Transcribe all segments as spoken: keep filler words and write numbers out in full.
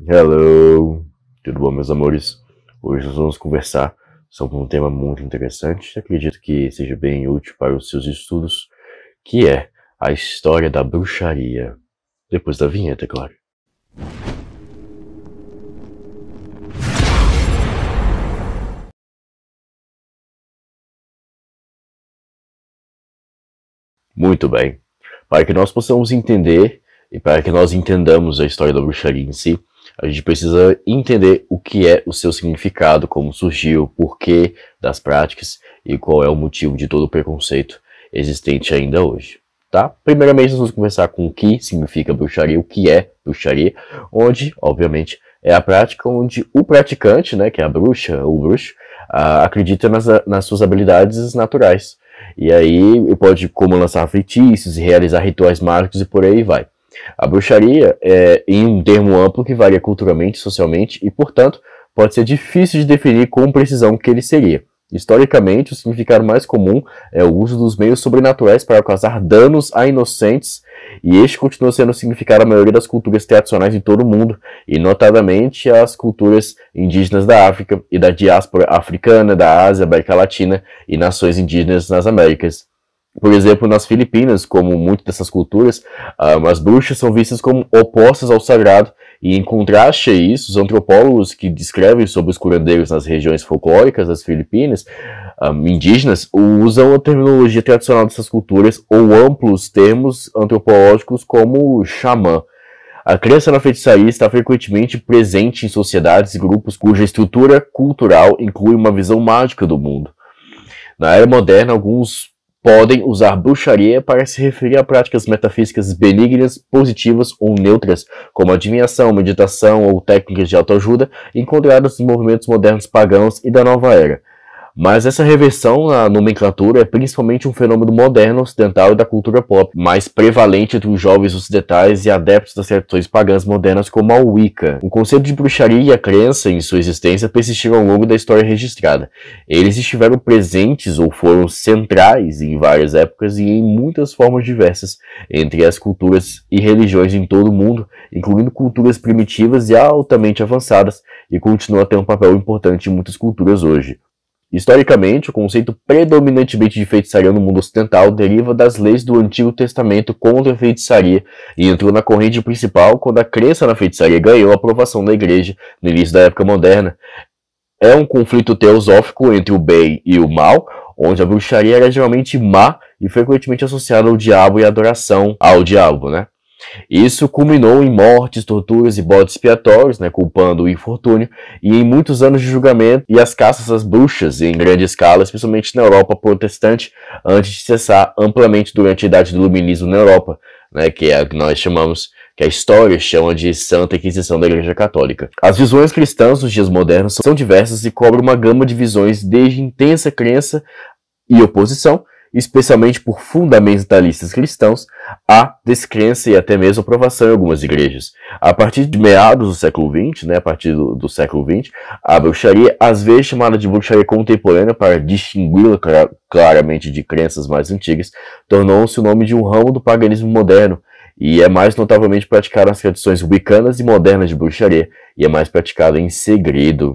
Hello, tudo bom, meus amores? Hoje nós vamos conversar sobre um tema muito interessante, acredito que seja bem útil para os seus estudos, que é a história da bruxaria. Depois da vinheta, claro. Muito bem. Para que nós possamos entender e para que nós entendamos a história da bruxaria em si, a gente precisa entender o que é o seu significado, como surgiu, o porquê das práticas e qual é o motivo de todo o preconceito existente ainda hoje. Tá? Primeiramente, nós vamos conversar com o que significa bruxaria, o que é bruxaria, onde, obviamente, é a prática onde o praticante, né, que é a bruxa ou bruxo, uh, acredita nas, nas suas habilidades naturais. E aí pode como lançar feitiços e realizar rituais mágicos e por aí vai. A bruxaria é em um termo amplo que varia culturalmente, socialmente e, portanto, pode ser difícil de definir com precisão o que ele seria. Historicamente, o significado mais comum é o uso dos meios sobrenaturais para causar danos a inocentes, e este continua sendo o significado da maioria das culturas tradicionais em todo o mundo, e notadamente as culturas indígenas da África e da diáspora africana, da Ásia, América Latina e nações indígenas nas Américas. Por exemplo, nas Filipinas, como muitas dessas culturas, as bruxas são vistas como opostas ao sagrado, e em contraste a isso, os antropólogos que descrevem sobre os curandeiros nas regiões folclóricas das Filipinas, um, indígenas, usam a terminologia tradicional dessas culturas ou amplos termos antropológicos como xamã. A crença na feitiçaria está frequentemente presente em sociedades e grupos cuja estrutura cultural inclui uma visão mágica do mundo. Na era moderna, alguns podem usar bruxaria para se referir a práticas metafísicas benignas, positivas ou neutras, como adivinhação, meditação ou técnicas de autoajuda, encontradas nos movimentos modernos pagãos e da nova era. Mas essa reversão na nomenclatura é principalmente um fenômeno moderno, ocidental e da cultura pop, mais prevalente entre os jovens ocidentais e adeptos das tradições pagãs modernas como a Wicca. O conceito de bruxaria e a crença em sua existência persistiram ao longo da história registrada. Eles estiveram presentes ou foram centrais em várias épocas e em muitas formas diversas entre as culturas e religiões em todo o mundo, incluindo culturas primitivas e altamente avançadas, e continua a ter um papel importante em muitas culturas hoje. Historicamente, o conceito predominantemente de feitiçaria no mundo ocidental deriva das leis do Antigo Testamento contra a feitiçaria e entrou na corrente principal quando a crença na feitiçaria ganhou a aprovação da Igreja no início da época moderna. É um conflito teosófico entre o bem e o mal, onde a bruxaria era geralmente má e frequentemente associada ao diabo e à adoração ao diabo, né? Isso culminou em mortes, torturas e bodes expiatórios, né, culpando o infortúnio, e em muitos anos de julgamento e as caças às bruxas em grande escala, especialmente na Europa protestante, antes de cessar amplamente durante a Idade do Iluminismo na Europa, né, que é a que nós chamamos, que a história chama de Santa Inquisição da Igreja Católica. As visões cristãs nos dias modernos são diversas e cobrem uma gama de visões desde intensa crença e oposição, especialmente por fundamentalistas cristãos, a descrença e até mesmo aprovação em algumas igrejas. A partir de meados do século vinte, né, a partir do, do século vinte, a bruxaria, às vezes chamada de bruxaria contemporânea para distingui-la clar, claramente de crenças mais antigas, tornou-se o nome de um ramo do paganismo moderno, e é mais notavelmente praticado nas tradições wiccanas e modernas de bruxaria, e é mais praticado em segredo.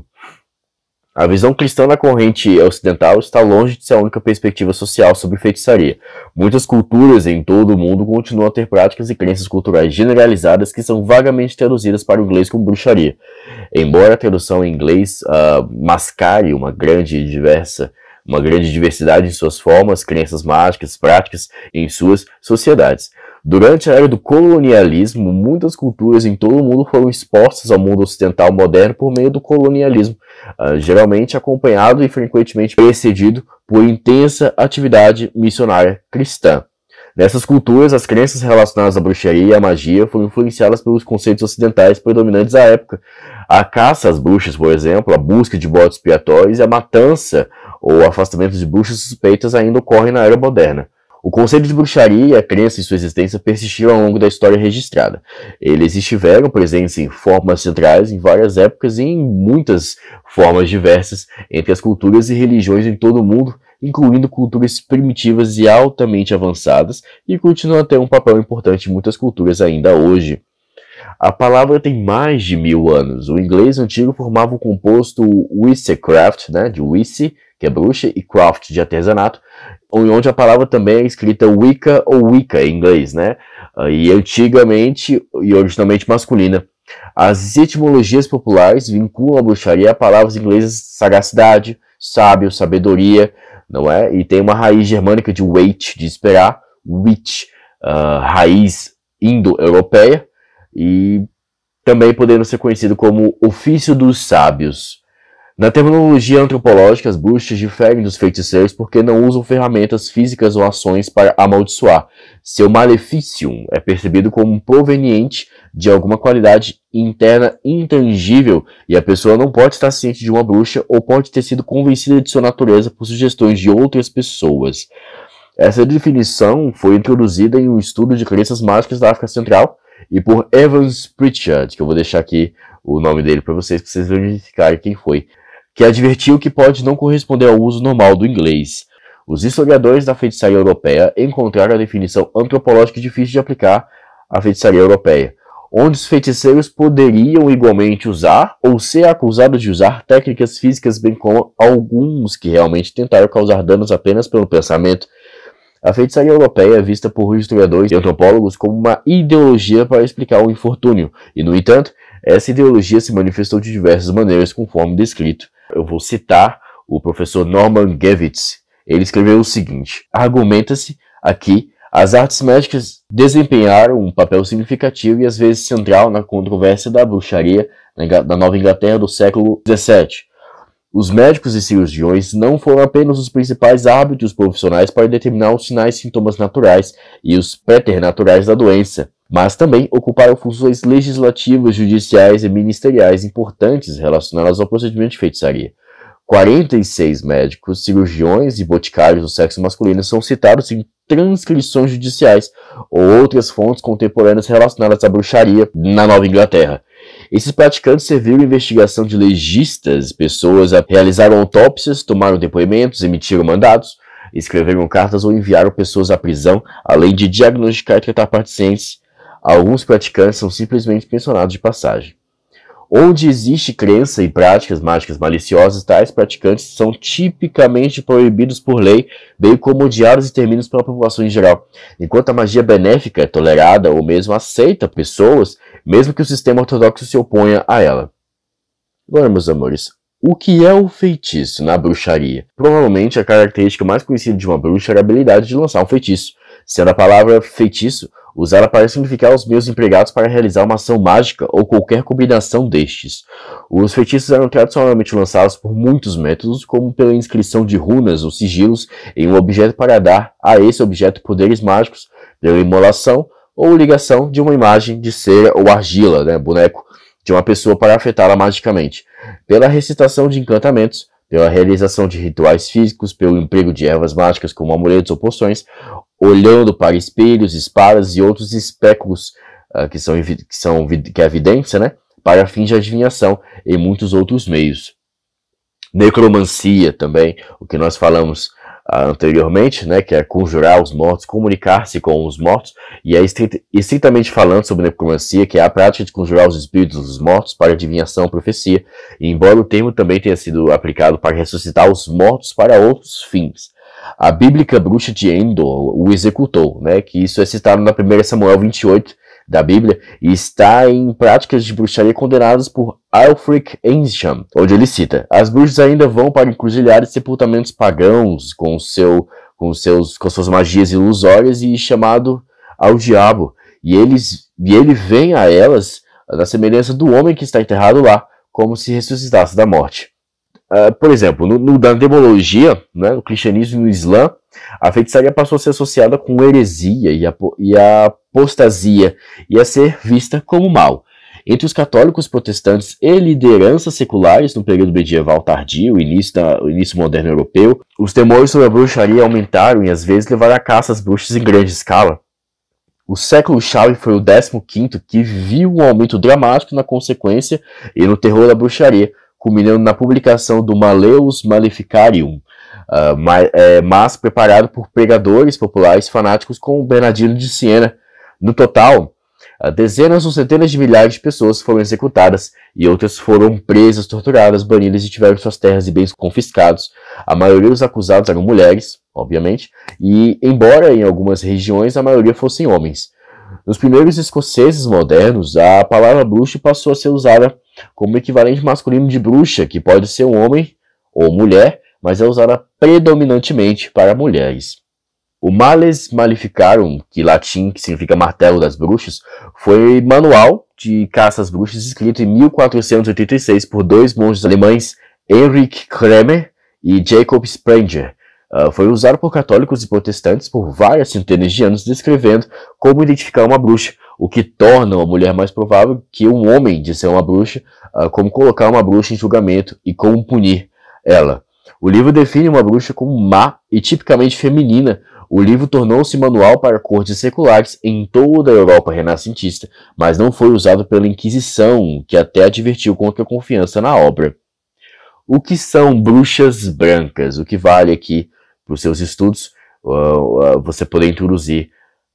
A visão cristã da corrente ocidental está longe de ser a única perspectiva social sobre feitiçaria. Muitas culturas em todo o mundo continuam a ter práticas e crenças culturais generalizadas que são vagamente traduzidas para o inglês como bruxaria. Embora a tradução em inglês uh, mascare uma grande, diversa, uma grande diversidade em suas formas, crenças mágicas, práticas em suas sociedades. Durante a era do colonialismo, muitas culturas em todo o mundo foram expostas ao mundo ocidental moderno por meio do colonialismo, uh, geralmente acompanhado e frequentemente precedido por intensa atividade missionária cristã. Nessas culturas, as crenças relacionadas à bruxaria e à magia foram influenciadas pelos conceitos ocidentais predominantes à época. A caça às bruxas, por exemplo, a busca de bodes expiatórios e a matança ou afastamento de bruxas suspeitas ainda ocorrem na era moderna. O conceito de bruxaria e a crença em sua existência persistiram ao longo da história registrada. Eles estiveram presentes em formas centrais em várias épocas e em muitas formas diversas entre as culturas e religiões em todo o mundo, incluindo culturas primitivas e altamente avançadas, e continuam a ter um papel importante em muitas culturas ainda hoje. A palavra tem mais de mil anos. O inglês antigo formava o composto witchcraft, né, de witch, que é bruxa, e craft, de artesanato, onde a palavra também é escrita Wicca ou Wicca em inglês, né, e antigamente e originalmente masculina. As etimologias populares vinculam a bruxaria a palavras inglesas sagacidade, sábio, sabedoria, não é? E tem uma raiz germânica de wait, de esperar, witch, uh, raiz indo-europeia, e também podendo ser conhecido como ofício dos sábios. Na terminologia antropológica, as bruxas diferem dos feiticeiros porque não usam ferramentas físicas ou ações para amaldiçoar. Seu maleficium é percebido como proveniente de alguma qualidade interna intangível e a pessoa não pode estar ciente de uma bruxa ou pode ter sido convencida de sua natureza por sugestões de outras pessoas. Essa definição foi introduzida em um estudo de crenças mágicas da África Central e por Evans Pritchard, que eu vou deixar aqui o nome dele para vocês, para vocês verificarem quem foi, que advertiu que pode não corresponder ao uso normal do inglês. Os historiadores da feitiçaria europeia encontraram a definição antropológica difícil de aplicar à feitiçaria europeia, onde os feiticeiros poderiam igualmente usar ou ser acusados de usar técnicas físicas, bem como alguns que realmente tentaram causar danos apenas pelo pensamento. A feitiçaria europeia é vista por historiadores e antropólogos como uma ideologia para explicar o infortúnio, e, no entanto, essa ideologia se manifestou de diversas maneiras, conforme descrito. Eu vou citar o professor Norman Gevitz. Ele escreveu o seguinte: argumenta-se aqui as artes mágicas desempenharam um papel significativo e às vezes central na controvérsia da bruxaria da Nova Inglaterra do século dezessete. Os médicos e cirurgiões não foram apenas os principais árbitros profissionais para determinar os sinais e sintomas naturais e os preternaturais da doença, mas também ocuparam funções legislativas, judiciais e ministeriais importantes relacionadas ao procedimento de feitiçaria. quarenta e seis médicos, cirurgiões e boticários do sexo masculino são citados em transcrições judiciais ou outras fontes contemporâneas relacionadas à bruxaria na Nova Inglaterra. Esses praticantes serviram investigação de legistas, pessoas realizaram autópsias, tomaram depoimentos, emitiram mandados, escreveram cartas ou enviaram pessoas à prisão, além de diagnosticar e tratar pacientes. Alguns praticantes são simplesmente mencionados de passagem. Onde existe crença em práticas mágicas maliciosas, tais praticantes são tipicamente proibidos por lei, bem como odiados e temidos pela população em geral. Enquanto a magia benéfica é tolerada ou mesmo aceita pessoas, mesmo que o sistema ortodoxo se oponha a ela. Agora, meus amores, o que é o feitiço na bruxaria? Provavelmente a característica mais conhecida de uma bruxa era a habilidade de lançar um feitiço, sendo a palavra feitiço usada para significar os meios empregados para realizar uma ação mágica ou qualquer combinação destes. Os feitiços eram tradicionalmente lançados por muitos métodos, como pela inscrição de runas ou sigilos em um objeto para dar a esse objeto poderes mágicos, pela imolação ou ligação de uma imagem de cera ou argila, né, boneco, de uma pessoa para afetá-la magicamente, pela recitação de encantamentos, pela realização de rituais físicos, pelo emprego de ervas mágicas como amuletos ou poções, olhando para espelhos, espadas e outros espéculos uh, que, são, que, são, que é evidência, né, para fins de adivinhação e muitos outros meios. Necromancia também, o que nós falamos uh, anteriormente, né, que é conjurar os mortos, comunicar-se com os mortos, e é estritamente falando sobre necromancia, que é a prática de conjurar os espíritos dos mortos para adivinhação ou profecia, e embora o termo também tenha sido aplicado para ressuscitar os mortos para outros fins. A bíblica bruxa de Endor o executou, né, que isso é citado na primeira Samuel vinte e oito da Bíblia, e está em práticas de bruxaria condenadas por Alfric Ensham, onde ele cita: as bruxas ainda vão para encruzilhadas e sepultamentos pagãos com, seu, com, seus, com suas magias ilusórias e chamado ao diabo, e, eles, e ele vem a elas na semelhança do homem que está enterrado lá, como se ressuscitasse da morte. Uh, por exemplo, no, no, na demologia, né, no cristianismo e no islã, a feitiçaria passou a ser associada com heresia e a, e a apostasia e a ser vista como mal. Entre os católicos, protestantes e lideranças seculares no período medieval tardio, início, da, início moderno europeu, os temores sobre a bruxaria aumentaram e às vezes levaram a caça às bruxas em grande escala. O século chave foi o décimo quinto, que viu um aumento dramático na consequência e no terror da bruxaria, culminando na publicação do Malleus Maleficarium, uh, mas, é, mas preparado por pregadores populares fanáticos como Bernardino de Siena. No total, Dezenas ou centenas de milhares de pessoas foram executadas e outras foram presas, torturadas, banidas e tiveram suas terras e bens confiscados. A maioria dos acusados eram mulheres, obviamente, e embora em algumas regiões a maioria fossem homens. Nos primeiros escoceses modernos, a palavra bruxa passou a ser usada como equivalente masculino de bruxa, que pode ser um homem ou mulher, mas é usada predominantemente para mulheres. O Males Maleficarum, que latim que significa martelo das bruxas, foi manual de caça às bruxas escrito em mil quatrocentos e oitenta e seis por dois monges alemães, Heinrich Kremer e Jacob Sprenger. Uh, foi usado por católicos e protestantes por várias centenas de anos, descrevendo como identificar uma bruxa, o que torna uma mulher mais provável que um homem de ser uma bruxa, uh, como colocar uma bruxa em julgamento e como punir ela. O livro define uma bruxa como má e tipicamente feminina. O livro tornou-se manual para cortes seculares em toda a Europa renascentista, mas não foi usado pela Inquisição, que até advertiu contra a confiança na obra. O que são bruxas brancas? O que vale aqui para os seus estudos, uh, uh, você poder introduzir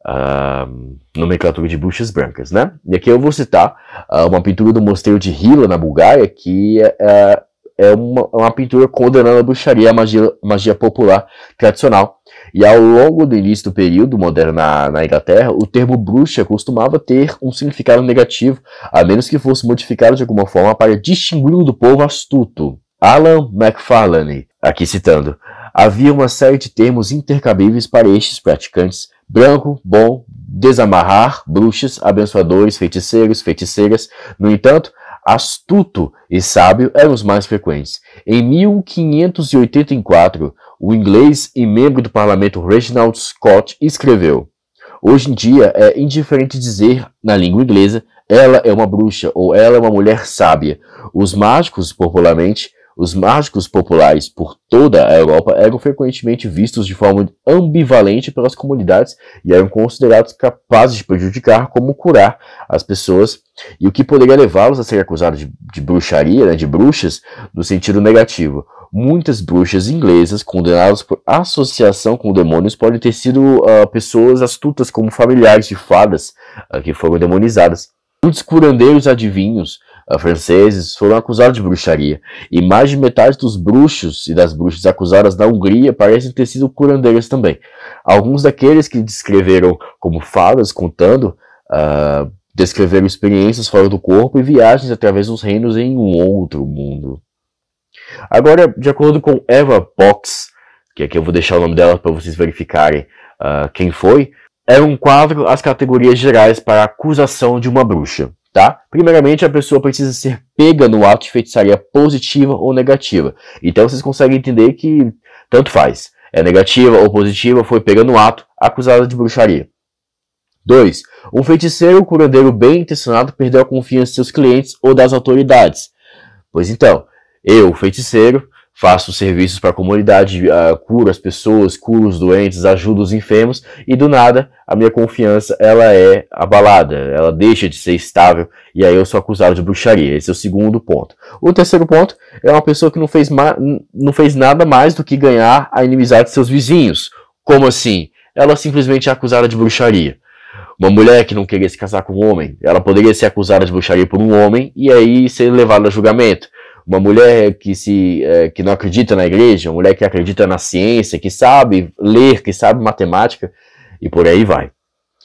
a uh, nomenclatura de bruxas brancas, né? E aqui eu vou citar uh, uma pintura do mosteiro de Hila, na Bulgária, que uh, é uma, uma pintura condenando a bruxaria, a magia, magia popular tradicional. E ao longo do início do período moderno na, na Inglaterra, o termo bruxa costumava ter um significado negativo, a menos que fosse modificado de alguma forma para distingui-lo do povo astuto. Alan McFarlane, aqui citando, havia uma série de termos intercambíveis para estes praticantes: branco, bom, desamarrar, bruxas, abençoadores, feiticeiros, feiticeiras. No entanto, astuto e sábio eram os mais frequentes. Em mil quinhentos e oitenta e quatro, o inglês e membro do parlamento Reginald Scott escreveu: hoje em dia é indiferente dizer, na língua inglesa, ela é uma bruxa ou ela é uma mulher sábia. Os mágicos, popularmente, os mágicos populares por toda a Europa eram frequentemente vistos de forma ambivalente pelas comunidades e eram considerados capazes de prejudicar como curar as pessoas, e o que poderia levá-los a ser acusados de, de bruxaria, né, de bruxas, no sentido negativo. Muitas bruxas inglesas condenadas por associação com demônios podem ter sido uh, pessoas astutas como familiares de fadas uh, que foram demonizadas. Muitos curandeiros adivinhos uh, franceses foram acusados de bruxaria, e mais de metade dos bruxos e das bruxas acusadas na Hungria parecem ter sido curandeiros também. Alguns daqueles que descreveram como fadas contando uh, descreveram experiências fora do corpo e viagens através dos reinos em um outro mundo. Agora, de acordo com Eva Box, que aqui eu vou deixar o nome dela para vocês verificarem uh, quem foi, é um quadro as categorias gerais para a acusação de uma bruxa. Tá? Primeiramente, a pessoa precisa ser pega no ato de feitiçaria positiva ou negativa. Então vocês conseguem entender que tanto faz. É negativa ou positiva, foi pega no ato, acusada de bruxaria. dois. Um feiticeiro ou curandeiro bem intencionado perdeu a confiança de seus clientes ou das autoridades. Pois então, eu, feiticeiro, faço serviços para a comunidade, uh, curo as pessoas, curo os doentes, ajudo os enfermos, e do nada a minha confiança ela é abalada, ela deixa de ser estável, e aí eu sou acusado de bruxaria. Esse é o segundo ponto. O terceiro ponto é uma pessoa que não fez, não fez nada mais do que ganhar a inimizade de seus vizinhos. Como assim? Ela simplesmente é acusada de bruxaria. Uma mulher que não queria se casar com um homem, ela poderia ser acusada de bruxaria por um homem e aí ser levada a julgamento. Uma mulher que, se, é, que não acredita na igreja, uma mulher que acredita na ciência, que sabe ler, que sabe matemática, e por aí vai.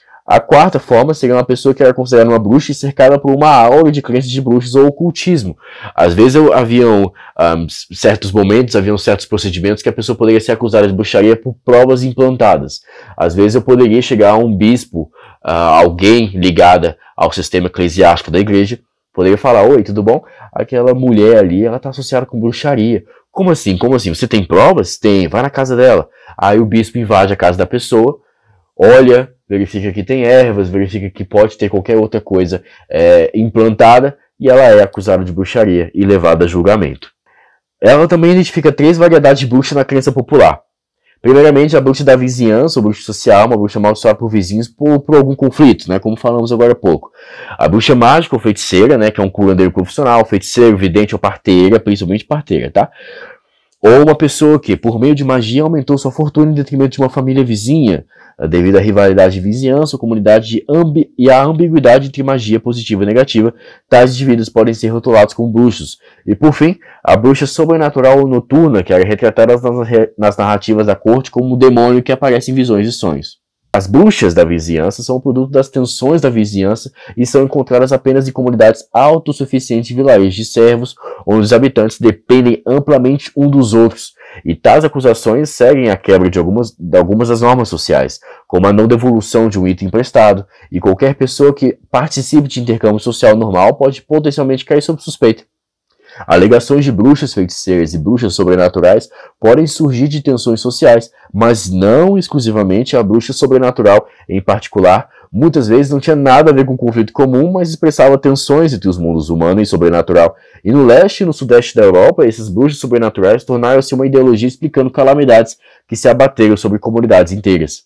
A quarta forma seria uma pessoa que era considerada uma bruxa e cercada por uma aura de crenças de bruxas ou ocultismo. Às vezes haviam um, certos momentos, haviam certos procedimentos que a pessoa poderia ser acusada de bruxaria por provas implantadas. Às vezes eu poderia chegar a um bispo, uh, alguém ligada ao sistema eclesiástico da igreja, poderia falar: oi, tudo bom? Aquela mulher ali, ela está associada com bruxaria. Como assim? Como assim? Você tem provas? Tem, vai na casa dela. Aí o bispo invade a casa da pessoa, olha, verifica que tem ervas, verifica que pode ter qualquer outra coisa é, implantada, e ela é acusada de bruxaria e levada a julgamento. Ela também identifica três variedades de bruxa na crença popular. Primeiramente, a bruxa da vizinhança, ou bruxa social, uma bruxa amaldiçoada por vizinhos por, por algum conflito, né, como falamos agora há pouco. A bruxa mágica ou feiticeira, né, que é um curandeiro profissional, feiticeiro, vidente ou parteira, principalmente parteira, tá? Ou uma pessoa que, por meio de magia, aumentou sua fortuna em detrimento de uma família vizinha. devido à rivalidade de vizinhança, comunidade de ambi e à ambiguidade entre magia positiva e negativa. Tais indivíduos podem ser rotulados como bruxos. E por fim, a bruxa sobrenatural ou noturna, que era retratada nas, nas narrativas da corte como um demônio que aparece em visões e sonhos. As bruxas da vizinhança são o produto das tensões da vizinhança e são encontradas apenas em comunidades autossuficientes e vilarejos de servos, onde os habitantes dependem amplamente um dos outros. E tais acusações seguem a quebra de algumas, de algumas das normas sociais, como a não devolução de um item emprestado, e qualquer pessoa que participe de intercâmbio social normal pode potencialmente cair sob suspeita. Alegações de bruxas feiticeiras e bruxas sobrenaturais podem surgir de tensões sociais, mas não exclusivamente a bruxa sobrenatural em particular. Muitas vezes não tinha nada a ver com um conflito comum, mas expressava tensões entre os mundos humano e sobrenatural. E no leste e no sudeste da Europa, esses bruxas sobrenaturais tornaram-se uma ideologia explicando calamidades que se abateram sobre comunidades inteiras.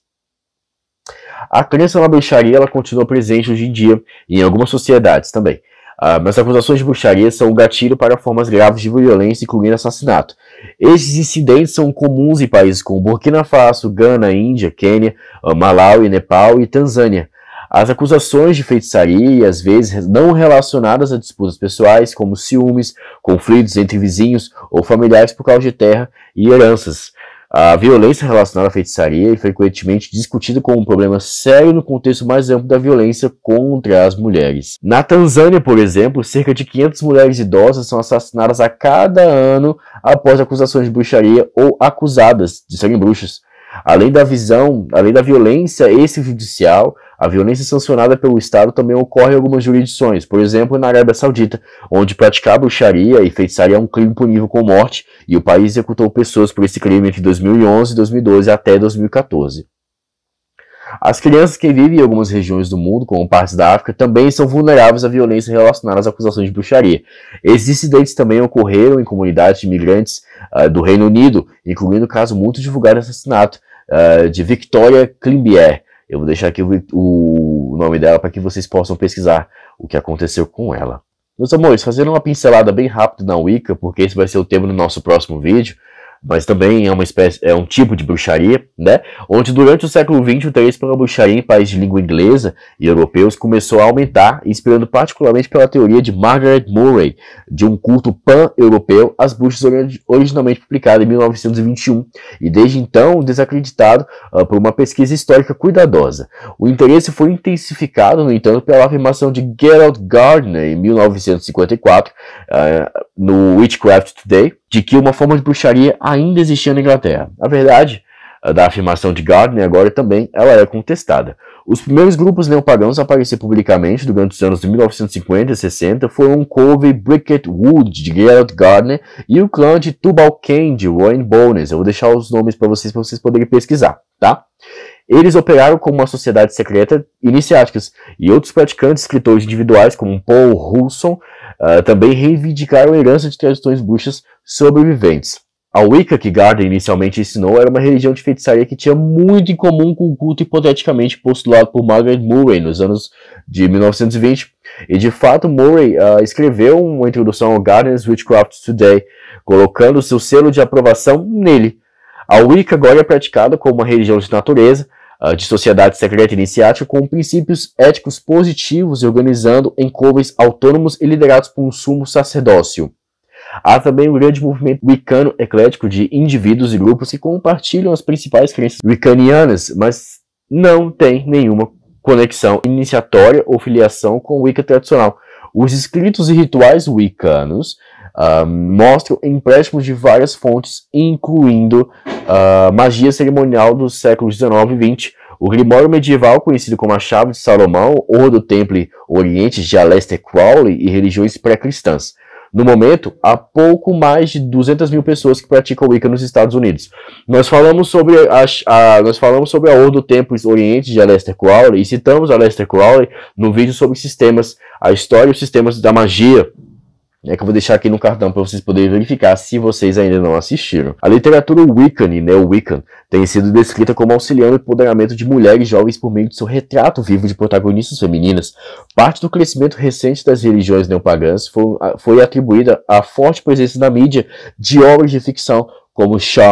A crença na bruxaria ela continua presente hoje em dia e em algumas sociedades também. Uh, mas acusações de bruxaria são um gatilho para formas graves de violência, incluindo assassinato. Esses incidentes são comuns em países como Burkina Faso, Gana, Índia, Quênia, uh, Malawi, Nepal e Tanzânia. As acusações de feitiçaria, às vezes não relacionadas a disputas pessoais, como ciúmes, conflitos entre vizinhos ou familiares por causa de terra e heranças. A violência relacionada à feitiçaria é frequentemente discutida como um problema sério no contexto mais amplo da violência contra as mulheres. Na Tanzânia, por exemplo, cerca de quinhentas mulheres idosas são assassinadas a cada ano após acusações de bruxaria ou acusadas de serem bruxas. Além da visão, além da violência extrajudicial, a violência sancionada pelo Estado também ocorre em algumas jurisdições, por exemplo, na Arábia Saudita, onde praticar bruxaria e feitiçaria é um crime punível com morte, e o país executou pessoas por esse crime entre dois mil e onze e dois mil e doze até dois mil e quatorze. As crianças que vivem em algumas regiões do mundo, como partes da África, também são vulneráveis à violência relacionada às acusações de bruxaria. Esses incidentes também ocorreram em comunidades de imigrantes uh, do Reino Unido, incluindo o caso muito divulgado de assassinato uh, de Victoria Climbier. Eu vou deixar aqui o, o nome dela para que vocês possam pesquisar o que aconteceu com ela. Meus amores, fazendo uma pincelada bem rápida na Wicca, porque esse vai ser o tema do nosso próximo vídeo, mas também é uma espécie, é um tipo de bruxaria, né? Onde durante o século vinte o interesse pela bruxaria em países de língua inglesa e europeus começou a aumentar, inspirando particularmente pela teoria de Margaret Murray, de um culto pan-europeu às bruxas originalmente publicada em mil novecentos e vinte e um, e desde então desacreditado uh, por uma pesquisa histórica cuidadosa. O interesse foi intensificado, no entanto, pela afirmação de Gerald Gardner em mil novecentos e cinquenta e quatro, uh, no Witchcraft Today, de que uma forma de bruxaria ainda existia na Inglaterra. A verdade da afirmação de Gardner agora também ela é contestada. Os primeiros grupos neopagãos a aparecer publicamente durante os anos de mil novecentos e cinquenta e sessenta foram o Cove Bricket Wood, de Gerald Gardner, e o clã de Tubal Cain, de Rowan Bowness. Eu vou deixar os nomes para vocês, para vocês poderem pesquisar, tá? Eles operaram como uma sociedade secreta iniciáticas, e outros praticantes escritores individuais, como Paul Hulson, uh, também reivindicaram a herança de tradições bruxas sobreviventes. A Wicca, que Gardner inicialmente ensinou, era uma religião de feitiçaria que tinha muito em comum com o culto hipoteticamente postulado por Margaret Murray nos anos de mil novecentos e vinte, e de fato Murray uh, escreveu uma introdução ao Gardner's Witchcraft Today, colocando seu selo de aprovação nele. A Wicca agora é praticada como uma religião de natureza, de sociedade secreta iniciática, com princípios éticos positivos e organizando em covens autônomos e liderados por um sumo sacerdócio. Há também um grande movimento wiccano eclético de indivíduos e grupos que compartilham as principais crenças wiccanianas, mas não tem nenhuma conexão iniciatória ou filiação com o Wicca tradicional. Os escritos e rituais wiccanos Uh, mostram empréstimos de várias fontes, incluindo uh, magia cerimonial dos séculos dezenove e vinte, o Grimório medieval conhecido como a Chave de Salomão, ou do Temple Oriente de Aleister Crowley e religiões pré-cristãs. No momento, há pouco mais de duzentas mil pessoas que praticam Wicca nos Estados Unidos. Nós falamos sobre a, a, nós falamos sobre a Ordem do Templo Oriente de Aleister Crowley e citamos Aleister Crowley no vídeo sobre sistemas, a história e os sistemas da magia, é que eu vou deixar aqui no cartão para vocês poderem verificar se vocês ainda não assistiram. A literatura Wiccan e Neo-Wiccan tem sido descrita como auxiliando o empoderamento de mulheres jovens por meio de seu retrato vivo de protagonistas femininas. Parte do crescimento recente das religiões neopagãs foi, foi atribuída à forte presença na mídia de obras de ficção como Charmed,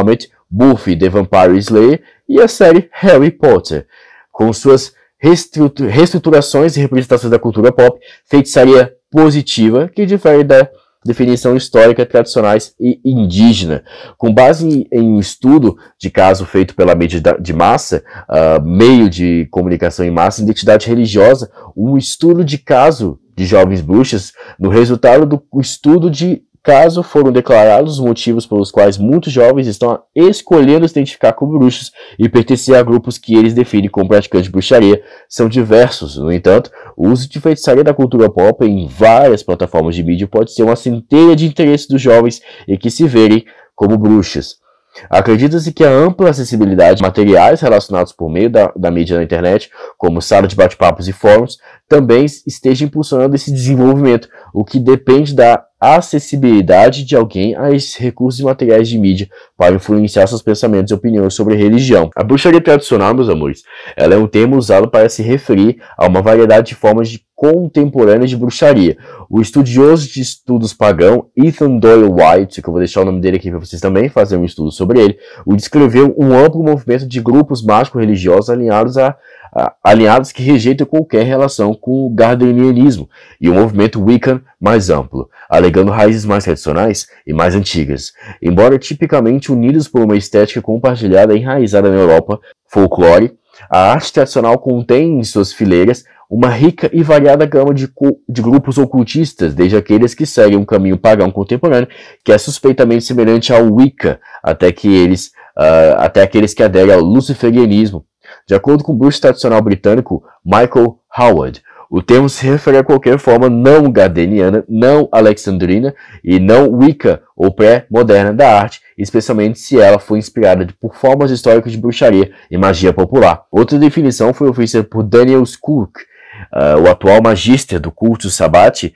Buffy the Vampire Slayer e a série Harry Potter, com suas reestruturações e representações da cultura pop, feitiçaria positiva, que difere da definição histórica tradicionais e indígena. Com base em um estudo de caso feito pela mídia de massa, uh, meio de comunicação em massa, identidade religiosa, um estudo de caso de jovens bruxas, no resultado do estudo de caso foram declarados os motivos pelos quais muitos jovens estão escolhendo se identificar como bruxos e pertencer a grupos que eles definem como praticantes de bruxaria são diversos. No entanto, o uso de feitiçaria da cultura pop em várias plataformas de mídia pode ser uma centelha de interesse dos jovens em que se verem como bruxas. Acredita-se que a ampla acessibilidade de materiais relacionados por meio da, da mídia na internet, como sala de bate-papos e fóruns, também esteja impulsionando esse desenvolvimento, o que depende da acessibilidade de alguém a esses recursos e materiais de mídia para influenciar seus pensamentos e opiniões sobre religião. A bruxaria tradicional, meus amores, ela é um termo usado para se referir a uma variedade de formas de contemporâneas de bruxaria. O estudioso de estudos pagão Ethan Doyle White, que eu vou deixar o nome dele aqui para vocês também fazerem um estudo sobre ele, o descreveu um amplo movimento de grupos mágico-religiosos alinhados a alinhados que rejeitam qualquer relação com o gardnerianismo e o movimento Wiccan mais amplo, alegando raízes mais tradicionais e mais antigas, embora tipicamente unidos por uma estética compartilhada e enraizada na Europa, folclore. A arte tradicional contém em suas fileiras uma rica e variada gama de, de grupos ocultistas, desde aqueles que seguem um caminho pagão contemporâneo, que é suspeitamente semelhante ao Wicca, até, que eles, uh, até aqueles que aderem ao luciferianismo. De acordo com o bruxo tradicional britânico Michael Howard, o termo se refere a qualquer forma não gardneriana, não alexandrina e não Wicca ou pré-moderna da arte, especialmente se ela foi inspirada por formas históricas de bruxaria e magia popular. Outra definição foi oferecida por Daniel Cook, uh, o atual magíster do culto Sabbat,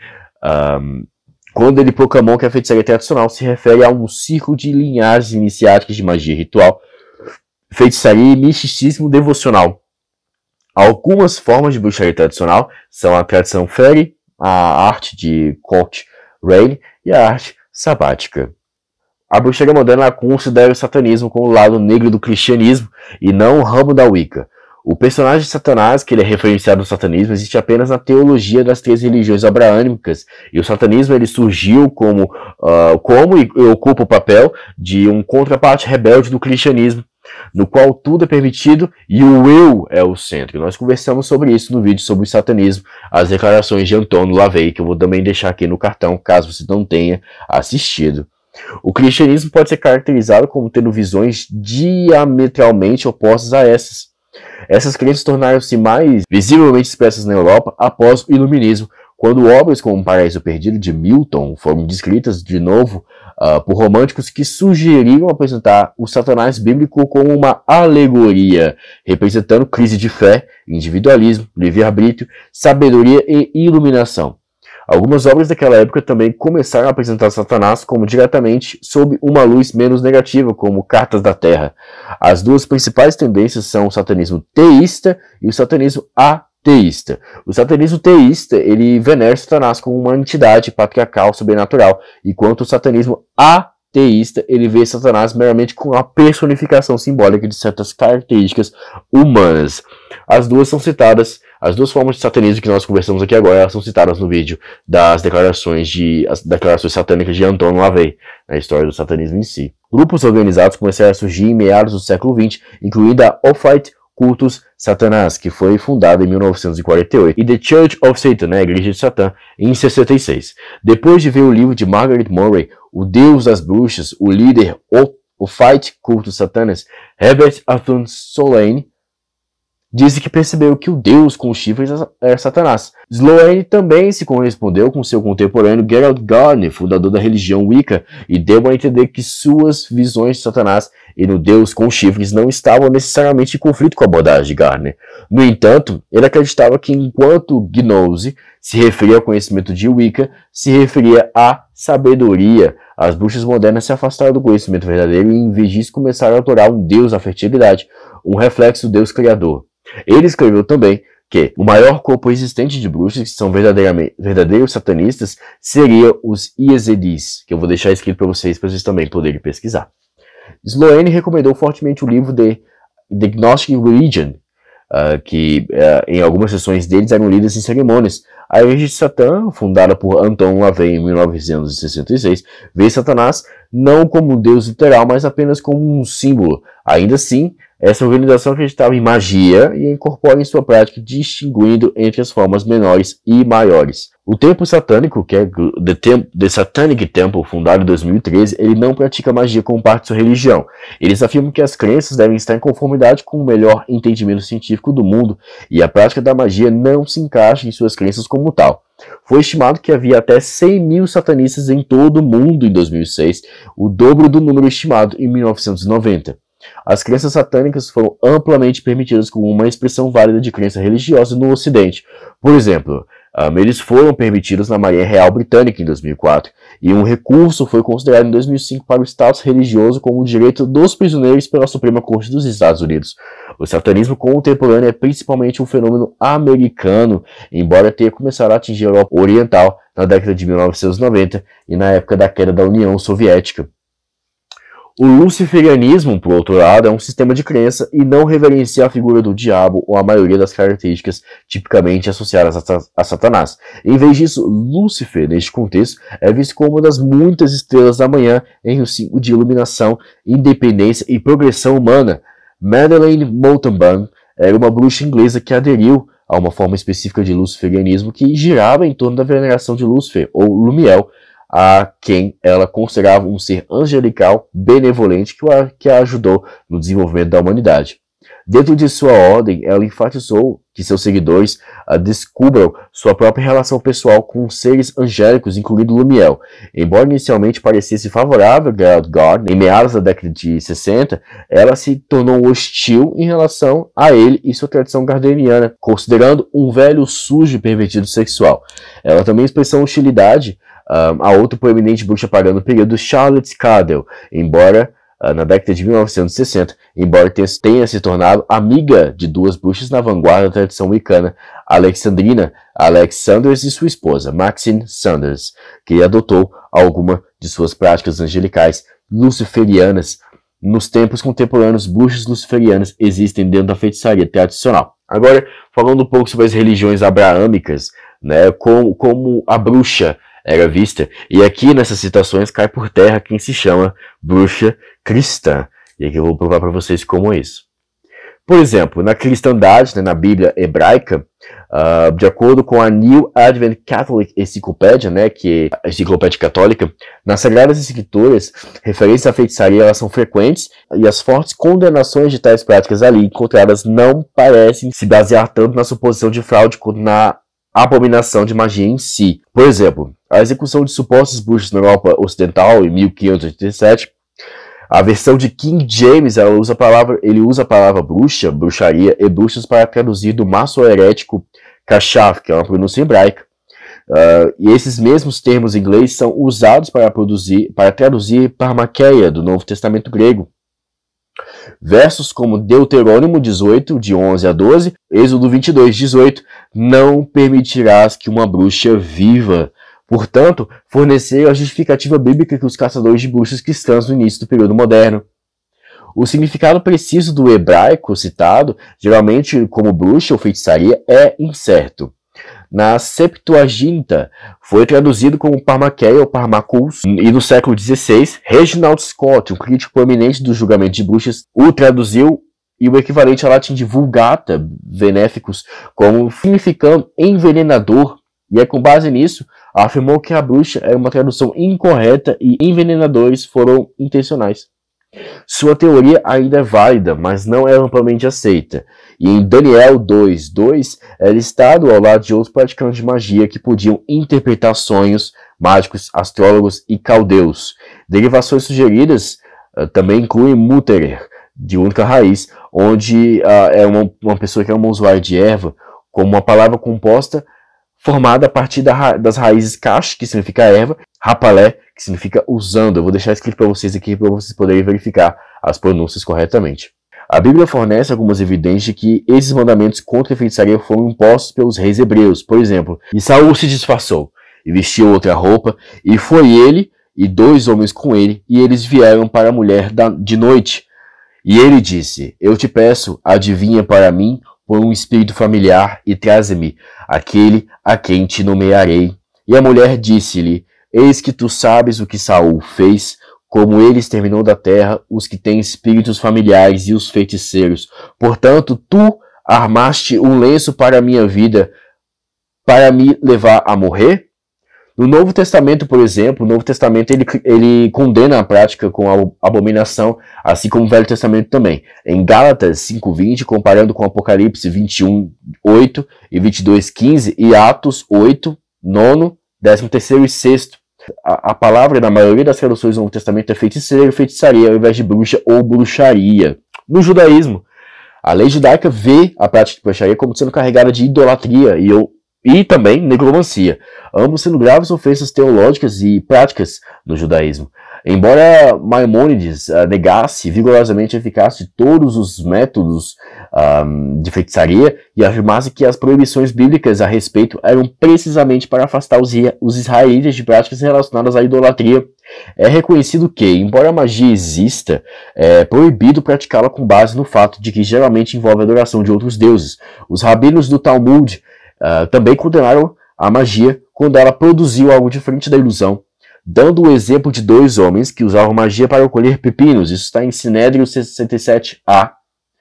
um, quando ele proclamou que a feitiçaria tradicional se refere a um círculo de linhagens iniciáticas de magia ritual, feitiçaria e misticismo devocional. Algumas formas de bruxaria tradicional são a tradição fairy, a arte de Cochrane e a arte sabática. A bruxaria moderna considera o satanismo como o lado negro do cristianismo e não o ramo da Wicca. O personagem de Satanás, que ele é referenciado no satanismo, existe apenas na teologia das três religiões abraâmicas, e o satanismo ele surgiu como, uh, como e ocupa o papel de um contraparte rebelde do cristianismo, no qual tudo é permitido e o eu é o centro. Nós conversamos sobre isso no vídeo sobre o satanismo, as declarações de Antônio Lavey, que eu vou também deixar aqui no cartão, caso você não tenha assistido. O cristianismo pode ser caracterizado como tendo visões diametralmente opostas a essas. Essas crenças tornaram-se mais visivelmente expressas na Europa após o Iluminismo, quando obras como O Paraíso Perdido de Milton foram descritas de novo uh, por românticos que sugeriram apresentar o Satanás bíblico como uma alegoria, representando crise de fé, individualismo, livre-arbítrio, sabedoria e iluminação. Algumas obras daquela época também começaram a apresentar Satanás como diretamente sob uma luz menos negativa, como Cartas da Terra. As duas principais tendências são o satanismo teísta e o satanismo ateísta. O satanismo teísta, ele venera Satanás como uma entidade patriarcal sobrenatural, enquanto o satanismo ateísta, ele vê Satanás meramente como a personificação simbólica de certas características humanas. As duas são citadas, as duas formas de satanismo que nós conversamos aqui agora, elas são citadas no vídeo das declarações, de, as declarações satânicas de Antônio Lavey, na história do satanismo em si. Grupos organizados começaram a surgir em meados do século vinte, incluindo a Ophite Cultus Satanás, que foi fundada em mil novecentos e quarenta e oito, e The Church of Satan, né, a Igreja de Satã, em sessenta e seis. Depois de ver o livro de Margaret Murray, O Deus das Bruxas, o líder Ophite Cultus Satanás, Herbert Arthur Sloane, disse que percebeu que o Deus com chifres era Satanás. Sloane também se correspondeu com seu contemporâneo Gerald Gardner, fundador da religião Wicca, e deu a entender que suas visões de Satanás e no Deus com chifres não estavam necessariamente em conflito com a abordagem de Gardner. No entanto, ele acreditava que enquanto gnose se referia ao conhecimento de Wicca, se referia à sabedoria. As bruxas modernas se afastaram do conhecimento verdadeiro e em vez disso começaram a adorar um Deus da fertilidade, um reflexo do Deus Criador. Ele escreveu também que o maior corpo existente de bruxas, que são verdadeiramente, verdadeiros satanistas, seria os Iezedis, que eu vou deixar escrito para vocês, para vocês também poderem pesquisar. Sloane recomendou fortemente o livro The, The Gnostic Religion, uh, que uh, em algumas sessões deles eram lidas em cerimônias. A Igreja de Satã, fundada por Anton LaVey em mil novecentos e sessenta e seis, vê Satanás não como um deus literal, mas apenas como um símbolo. Ainda assim, essa organização acreditava em magia e incorpora em sua prática, distinguindo entre as formas menores e maiores. O templo satânico, que é The, Tem The Satanic Temple, fundado em dois mil e treze, ele não pratica magia como parte de sua religião. Eles afirmam que as crenças devem estar em conformidade com o melhor entendimento científico do mundo e a prática da magia não se encaixa em suas crenças como tal. Foi estimado que havia até cem mil satanistas em todo o mundo em dois mil e seis, o dobro do número estimado em mil novecentos e noventa. As crenças satânicas foram amplamente permitidas como uma expressão válida de crença religiosa no Ocidente. Por exemplo, um, eles foram permitidos na Marinha Real Britânica em dois mil e quatro, e um recurso foi considerado em dois mil e cinco para o status religioso como o direito dos prisioneiros pela Suprema Corte dos Estados Unidos. O satanismo contemporâneo é principalmente um fenômeno americano, embora tenha começado a atingir a Europa Oriental na década de mil novecentos e noventa e na época da queda da União Soviética. O luciferianismo, por outro lado, é um sistema de crença e não reverencia a figura do diabo ou a maioria das características tipicamente associadas a, a Satanás. Em vez disso, Lúcifer, neste contexto, é visto como uma das muitas estrelas da manhã em um símbolo de iluminação, independência e progressão humana. Madeleine Moulton era uma bruxa inglesa que aderiu a uma forma específica de luciferianismo que girava em torno da veneração de Lúcifer, ou Lumiel, a quem ela considerava um ser angelical benevolente que, a, que a ajudou no desenvolvimento da humanidade. Dentro de sua ordem, ela enfatizou que seus seguidores uh, descubram sua própria relação pessoal com seres angélicos, incluindo Lumiel. Embora inicialmente parecesse favorável a Gerald Gardner, em meados da década de sessenta, ela se tornou hostil em relação a ele e sua tradição gardneriana, considerando um velho sujo e pervertido sexual. Ela também expressou hostilidade Um, a outra proeminente bruxa pagã no período, Charlotte Cardell, embora uh, na década de mil novecentos e sessenta, embora tenha, tenha se tornado amiga de duas bruxas na vanguarda da tradição wicana, Alexandrina Alex Sanders e sua esposa, Maxine Sanders, que adotou alguma de suas práticas angelicais luciferianas. Nos tempos contemporâneos, bruxas luciferianas existem dentro da feitiçaria tradicional. Agora, falando um pouco sobre as religiões abraâmicas, né, como, como a bruxa era vista, e aqui nessas citações cai por terra quem se chama bruxa cristã, e aqui eu vou provar para vocês como é isso. Por exemplo, na cristandade, né, na Bíblia hebraica, uh, de acordo com a New Advent Catholic Encyclopedia, né, que é a enciclopédia católica, nas Sagradas Escrituras, referências à feitiçaria elas são frequentes, e as fortes condenações de tais práticas ali encontradas não parecem se basear tanto na suposição de fraude quanto na abominação de magia em si. Por exemplo, a execução de supostos bruxos na Europa Ocidental em mil quinhentos e oitenta e sete, a versão de King James ela usa a palavra, ele usa a palavra bruxa, bruxaria e bruxas para traduzir do maço-herético kashaf, que é uma pronúncia hebraica. Uh, e esses mesmos termos em inglês são usados para, produzir, para traduzir parmakeia do Novo Testamento grego. Versos como Deuterônimo dezoito, de onze a doze, Êxodo vinte e dois, dezoito, não permitirás que uma bruxa viva. Portanto, forneceram a justificativa bíblica que os caçadores de bruxas cristãs no início do período moderno. O significado preciso do hebraico citado, geralmente como bruxa ou feitiçaria, é incerto. Na Septuaginta, foi traduzido como Parmaquia ou Parmacus, e no século dezesseis, Reginald Scott, um crítico proeminente do julgamento de bruxas, o traduziu e o equivalente ao latim de Vulgata Veneficus como significando envenenador, e é com base nisso, afirmou que a bruxa era uma tradução incorreta e envenenadores foram intencionais. Sua teoria ainda é válida, mas não é amplamente aceita, e em Daniel dois, dois é listado ao lado de outros praticantes de magia que podiam interpretar sonhos, mágicos, astrólogos e caldeus. Derivações sugeridas uh, também incluem Muterer, de única raiz, onde uh, é uma, uma pessoa que é uma usuária de erva, como uma palavra composta formada a partir da ra das raízes cash, que significa erva, rapalé, que significa usando. Eu vou deixar escrito para vocês aqui para vocês poderem verificar as pronúncias corretamente. A Bíblia fornece algumas evidências de que esses mandamentos contra a feitiçaria foram impostos pelos reis hebreus. Por exemplo, e Saul se disfarçou e vestiu outra roupa, e foi ele e dois homens com ele, e eles vieram para a mulher da, de noite. E ele disse, eu te peço, adivinha para mim por um espírito familiar e traze-me aquele a quem te nomearei. E a mulher disse-lhe, eis que tu sabes o que Saul fez, como ele exterminou da terra os que têm espíritos familiares e os feiticeiros. Portanto, tu armaste um lenço para a minha vida, para me levar a morrer? No Novo Testamento, por exemplo, o Novo Testamento ele, ele condena a prática com a abominação, assim como o Velho Testamento também. Em Gálatas cinco, vinte, comparando com Apocalipse vinte e um, oito e vinte e dois, quinze, e Atos oito, nove, décimo terceiro e sexto. A, a palavra, na maioria das traduções do Novo Testamento, é feiticeiro, feitiçaria, ao invés de bruxa ou bruxaria. No judaísmo, a lei judaica vê a prática de bruxaria como sendo carregada de idolatria e eu E também necromancia, ambos sendo graves ofensas teológicas e práticas no judaísmo. Embora Maimônides uh, negasse vigorosamente a eficácia de todos os métodos um, de feitiçaria e afirmasse que as proibições bíblicas a respeito eram precisamente para afastar os, os israelitas de práticas relacionadas à idolatria, é reconhecido que, embora a magia exista, é proibido praticá-la com base no fato de que geralmente envolve a adoração de outros deuses. Os rabinos do Talmud Uh, também condenaram a magia quando ela produziu algo diferente da ilusão, dando o exemplo de dois homens que usavam magia para colher pepinos. Isso está em Sinédrio sessenta e sete A.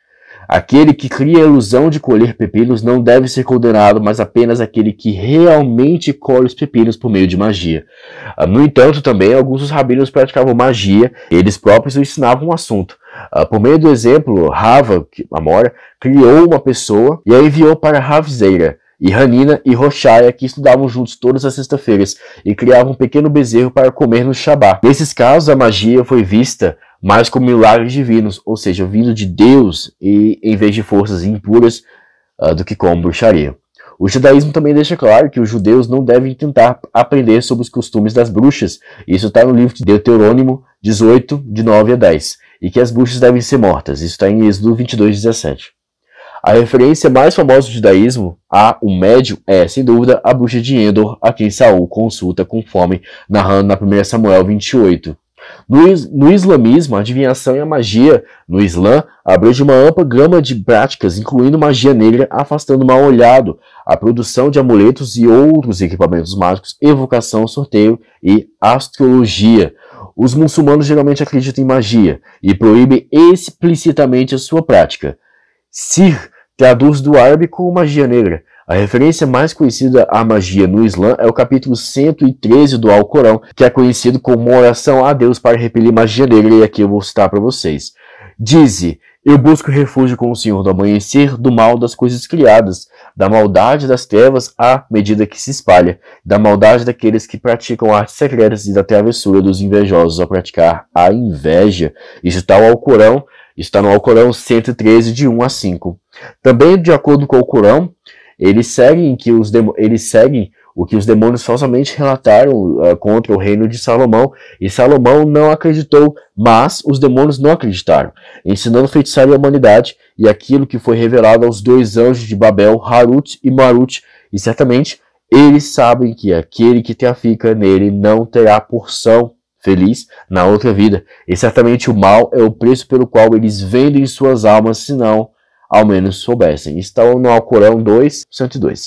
Aquele que cria a ilusão de colher pepinos não deve ser condenado, mas apenas aquele que realmente colhe os pepinos por meio de magia. Uh, no entanto, também alguns dos rabinos praticavam magia, eles próprios ensinavam o assunto. Uh, por meio do exemplo, Rava, Amora, criou uma pessoa e a enviou para Ravzeira, e Hanina e Roshaya, que estudavam juntos todas as sextas-feiras e criavam um pequeno bezerro para comer no Shabá. Nesses casos, a magia foi vista mais como milagres divinos, ou seja, vindo de Deus e em vez de forças impuras uh, do que como bruxaria. O judaísmo também deixa claro que os judeus não devem tentar aprender sobre os costumes das bruxas. Isso está no livro de Deuteronômio dezoito, de nove a dez. E que as bruxas devem ser mortas. Isso está em Êxodo vinte e dois, dezessete. A referência mais famosa do judaísmo a um médium é, sem dúvida, a bruxa de Endor, a quem Saul consulta conforme narrando na primeira Samuel vinte e oito. No, no islamismo, a adivinhação e a magia no Islã abrange uma ampla gama de práticas, incluindo magia negra, afastando o mal olhado, a produção de amuletos e outros equipamentos mágicos, evocação, sorteio e astrologia. Os muçulmanos geralmente acreditam em magia e proíbem explicitamente a sua prática. Sihr traduz do árabe como magia negra. A referência mais conhecida à magia no Islã é o capítulo cento e treze do Alcorão, que é conhecido como uma oração a Deus para repelir magia negra, e aqui eu vou citar para vocês. Dize, eu busco refúgio com o Senhor do amanhecer, do mal das coisas criadas, da maldade das trevas à medida que se espalha, da maldade daqueles que praticam artes secretas e da travessura dos invejosos ao praticar a inveja. Isso está no Alcorão, está no Alcorão cento e treze, de um a cinco. Também, de acordo com o Alcorão, eles seguem, que os eles seguem o que os demônios falsamente relataram uh, contra o reino de Salomão, e Salomão não acreditou, mas os demônios não acreditaram, ensinando feitiçaria à humanidade e aquilo que foi revelado aos dois anjos de Babel, Harut e Marut, e certamente eles sabem que aquele que trafica nele não terá porção feliz na outra vida, e certamente o mal é o preço pelo qual eles vendem suas almas, se não ao menos soubessem. Estão no Alcorão dois, cento e dois.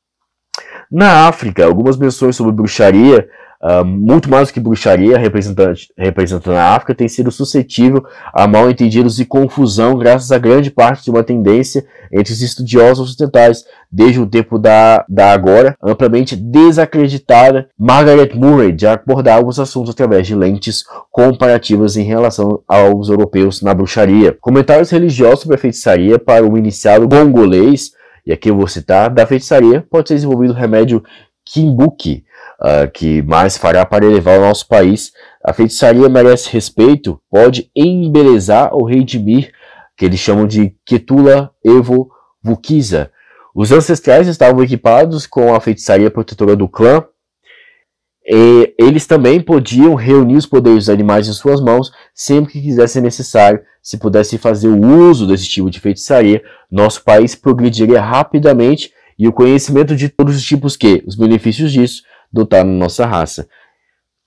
Na África, algumas menções sobre bruxaria, uh, muito mais do que bruxaria, representando, representando a África, tem sido suscetível a mal-entendidos e confusão, graças a grande parte de uma tendência entre os estudiosos ocidentais, desde o tempo da, da agora, amplamente desacreditada Margaret Murray, de abordar alguns assuntos através de lentes comparativas em relação aos europeus na bruxaria. Comentários religiosos sobre a feitiçaria para o iniciado congolês, e aqui eu vou citar, da feitiçaria pode ser desenvolvido o remédio Kimbuki, uh, que mais fará para elevar o nosso país. A feitiçaria merece respeito, pode embelezar ou redimir, que eles chamam de Ketula Evo Vukiza. Os ancestrais estavam equipados com a feitiçaria protetora do clã, e eles também podiam reunir os poderes dos animais em suas mãos sempre que quisessem necessário. Se pudesse fazer o uso desse tipo de feitiçaria, nosso país progrediria rapidamente, e o conhecimento de todos os tipos que, os benefícios disso, dotaram nossa raça.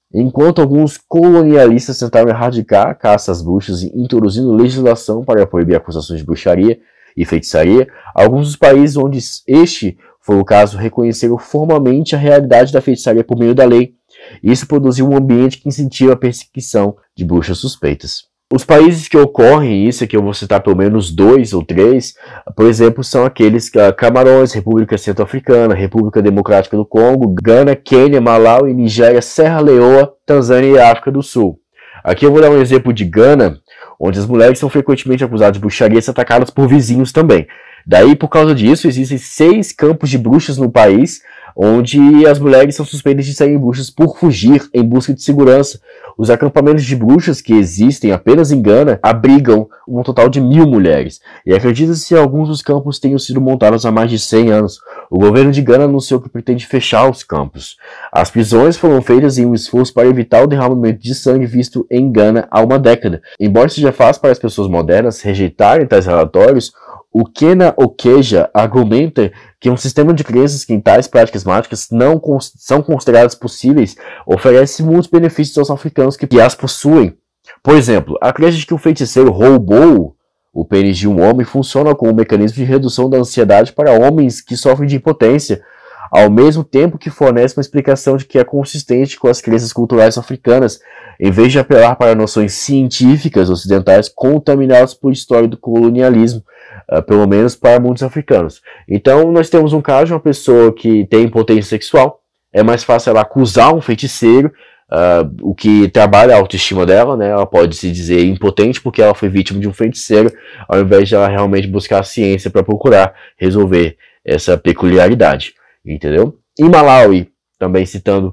Enquanto alguns colonialistas tentaram erradicar a caça às bruxas introduzindo legislação para proibir acusações de bruxaria e feitiçaria, alguns dos países onde este foi o caso reconheceram formalmente a realidade da feitiçaria por meio da lei. Isso produziu um ambiente que incentiva a perseguição de bruxas suspeitas. Os países que ocorrem isso, aqui eu vou citar pelo menos dois ou três, por exemplo, são aqueles uh, Camarões, República Centro-Africana, República Democrática do Congo, Gana, Quênia, Malawi, Nigéria, Serra Leoa, Tanzânia e África do Sul. Aqui eu vou dar um exemplo de Gana, onde as mulheres são frequentemente acusadas de bruxaria e são atacadas por vizinhos também. Daí, por causa disso, existem seis campos de bruxas no país, onde as mulheres são suspeitas de serem bruxas por fugir em busca de segurança. Os acampamentos de bruxas que existem apenas em Gana abrigam um total de mil mulheres. E acredita-se que alguns dos campos tenham sido montados há mais de cem anos. O governo de Gana anunciou que pretende fechar os campos. As prisões foram feitas em um esforço para evitar o derramamento de sangue visto em Gana há uma década. Embora seja fácil para as pessoas modernas rejeitarem tais relatórios, o Kena Okeja argumenta que um sistema de crenças que em tais práticas mágicas não cons são consideradas possíveis oferece muitos benefícios aos africanos que, que as possuem. Por exemplo, a crença de que o feiticeiro roubou o pênis de um homem funciona como um mecanismo de redução da ansiedade para homens que sofrem de impotência, ao mesmo tempo que fornece uma explicação de que é consistente com as crenças culturais africanas, em vez de apelar para noções científicas ocidentais contaminadas por história do colonialismo, uh, pelo menos para muitos africanos. Então nós temos um caso de uma pessoa que tem impotência sexual, é mais fácil ela acusar um feiticeiro, uh, o que trabalha a autoestima dela, né? Ela pode se dizer impotente porque ela foi vítima de um feiticeiro, ao invés de ela realmente buscar a ciência para procurar resolver essa peculiaridade. Entendeu? Em Malawi, também citando,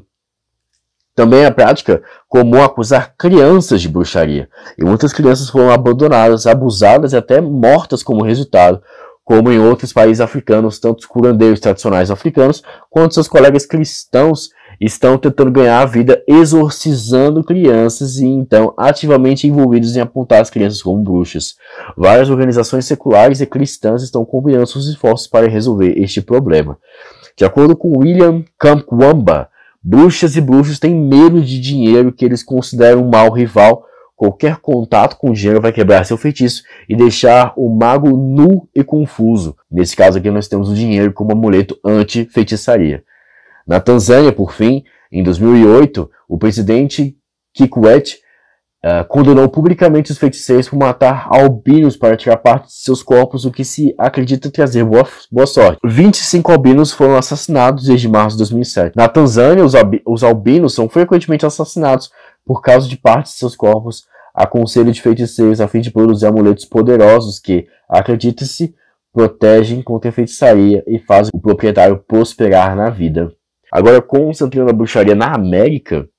também a prática comum acusar crianças de bruxaria. E muitas crianças foram abandonadas, abusadas e até mortas como resultado, como em outros países africanos, tanto os curandeiros tradicionais africanos, quanto seus colegas cristãos estão tentando ganhar a vida exorcizando crianças e então ativamente envolvidos em apontar as crianças como bruxas. Várias organizações seculares e cristãs estão combinando seus esforços para resolver este problema. De acordo com William Kamkwamba, bruxas e bruxos têm medo de dinheiro que eles consideram um mau rival. Qualquer contato com dinheiro vai quebrar seu feitiço e deixar o mago nu e confuso. Nesse caso aqui nós temos o dinheiro como amuleto anti-feitiçaria. Na Tanzânia, por fim, em dois mil e oito, o presidente Kikwete Uh, condenou publicamente os feiticeiros por matar albinos para tirar parte de seus corpos, o que se acredita trazer boa, boa sorte. vinte e cinco albinos foram assassinados desde março de dois mil e sete. Na Tanzânia, os, os albinos são frequentemente assassinados por causa de parte de seus corpos a conselho de feiticeiros a fim de produzir amuletos poderosos que, acredita-se, protegem contra a feitiçaria e fazem o proprietário prosperar na vida. Agora, concentrando a bruxaria na América,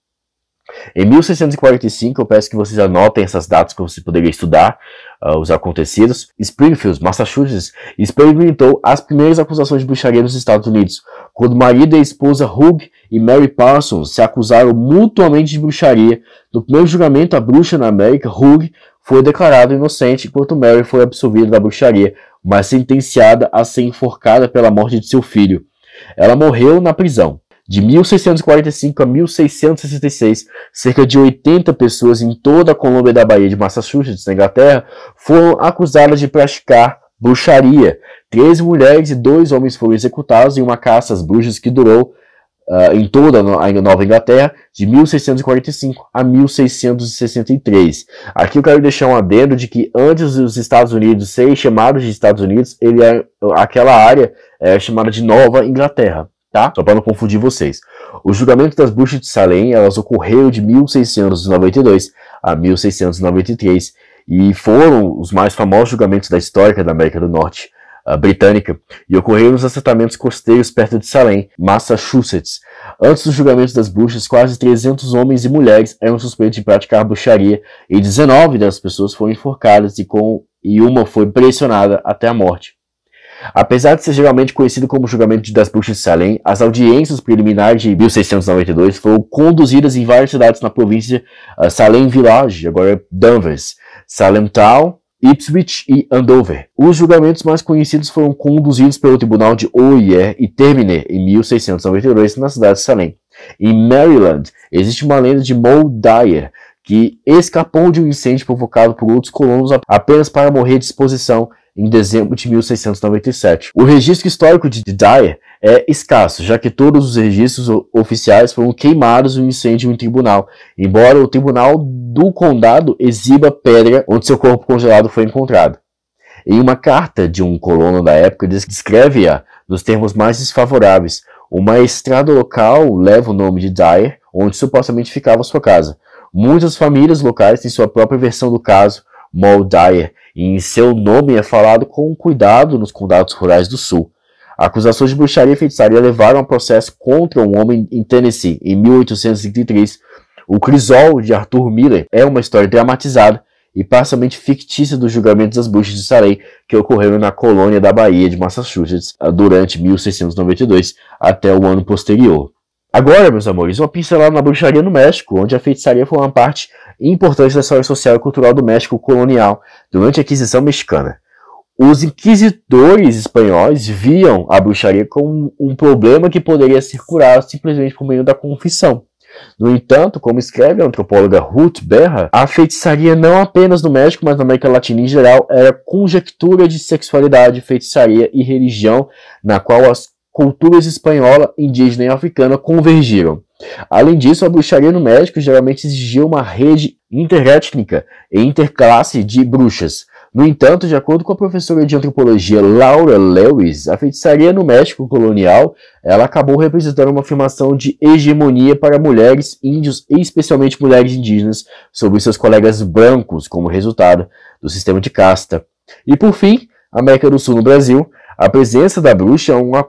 em mil seiscentos e quarenta e cinco, eu peço que vocês anotem essas datas para vocês poderem estudar uh, os acontecidos. Springfield, Massachusetts, experimentou as primeiras acusações de bruxaria nos Estados Unidos, quando o marido e a esposa Hugh e Mary Parsons se acusaram mutuamente de bruxaria. No primeiro julgamento, a bruxa na América, Hugh, foi declarada inocente, enquanto Mary foi absolvida da bruxaria, mas sentenciada a ser enforcada pela morte de seu filho. Ela morreu na prisão. De mil seiscentos e quarenta e cinco a mil seiscentos e sessenta e seis, cerca de oitenta pessoas em toda a Colômbia da Baía de Massachusetts, na Inglaterra, foram acusadas de praticar bruxaria. Treze mulheres e dois homens foram executados em uma caça às bruxas que durou uh, em toda a Nova Inglaterra, de mil seiscentos e quarenta e cinco a mil seiscentos e sessenta e três. Aqui eu quero deixar um adendo de que antes dos Estados Unidos serem chamados de Estados Unidos, ele é, aquela área é chamada de Nova Inglaterra. Tá? Só para não confundir vocês. Os julgamentos das bruxas de Salem, elas ocorreram de mil seiscentos e noventa e dois a mil seiscentos e noventa e três e foram os mais famosos julgamentos da história da América do Norte uh, britânica e ocorreram nos assentamentos costeiros perto de Salem, Massachusetts. Antes dos julgamentos das bruxas, quase trezentos homens e mulheres eram suspeitos de praticar bruxaria e dezenove dessas pessoas foram enforcadas e, com, e uma foi pressionada até a morte. Apesar de ser geralmente conhecido como julgamento das bruxas de Salem, as audiências preliminares de mil seiscentos e noventa e dois foram conduzidas em várias cidades na província uh, Salem Village, agora é Danvers, Salem Town, Ipswich e Andover. Os julgamentos mais conhecidos foram conduzidos pelo Tribunal de Oyer e Terminer em mil seiscentos e noventa e dois na cidade de Salem. Em Maryland, existe uma lenda de Moe Dyer, que escapou de um incêndio provocado por outros colonos apenas para morrer de exposição em dezembro de mil seiscentos e noventa e sete. O registro histórico de Dyer é escasso, já que todos os registros oficiais foram queimados no incêndio em tribunal, embora o tribunal do condado exiba pedra onde seu corpo congelado foi encontrado. Em uma carta de um colono da época, descreve-a nos termos mais desfavoráveis. Uma estrada local leva o nome de Dyer, onde supostamente ficava sua casa. Muitas famílias locais têm sua própria versão do caso, Moe Dyer, e em seu nome é falado com cuidado nos condados rurais do sul. Acusações de bruxaria e feitiçaria levaram a processo contra um homem em Tennessee em mil oitocentos e trinta e três. O Crisol, de Arthur Miller, é uma história dramatizada e parcialmente fictícia dos julgamentos das bruxas de Salem que ocorreram na colônia da Bahia de Massachusetts durante mil seiscentos e noventa e dois até o ano posterior. Agora, meus amores, uma pincelada na bruxaria no México, onde a feitiçaria foi uma parte importante da história social e cultural do México colonial durante a Inquisição Mexicana. Os inquisidores espanhóis viam a bruxaria como um problema que poderia ser curado simplesmente por meio da confissão. No entanto, como escreve a antropóloga Ruth Berra, a feitiçaria não apenas no México, mas na América Latina em geral, era conjectura de sexualidade, feitiçaria e religião, na qual as culturas espanhola, indígena e africana convergiram. Além disso, a bruxaria no México geralmente exigia uma rede interétnica e interclasse de bruxas. No entanto, de acordo com a professora de antropologia Laura Lewis, a feitiçaria no México colonial ela acabou representando uma afirmação de hegemonia para mulheres, índios e especialmente mulheres indígenas sobre seus colegas brancos como resultado do sistema de casta. E por fim, América do Sul no Brasil, a presença da bruxa é uma,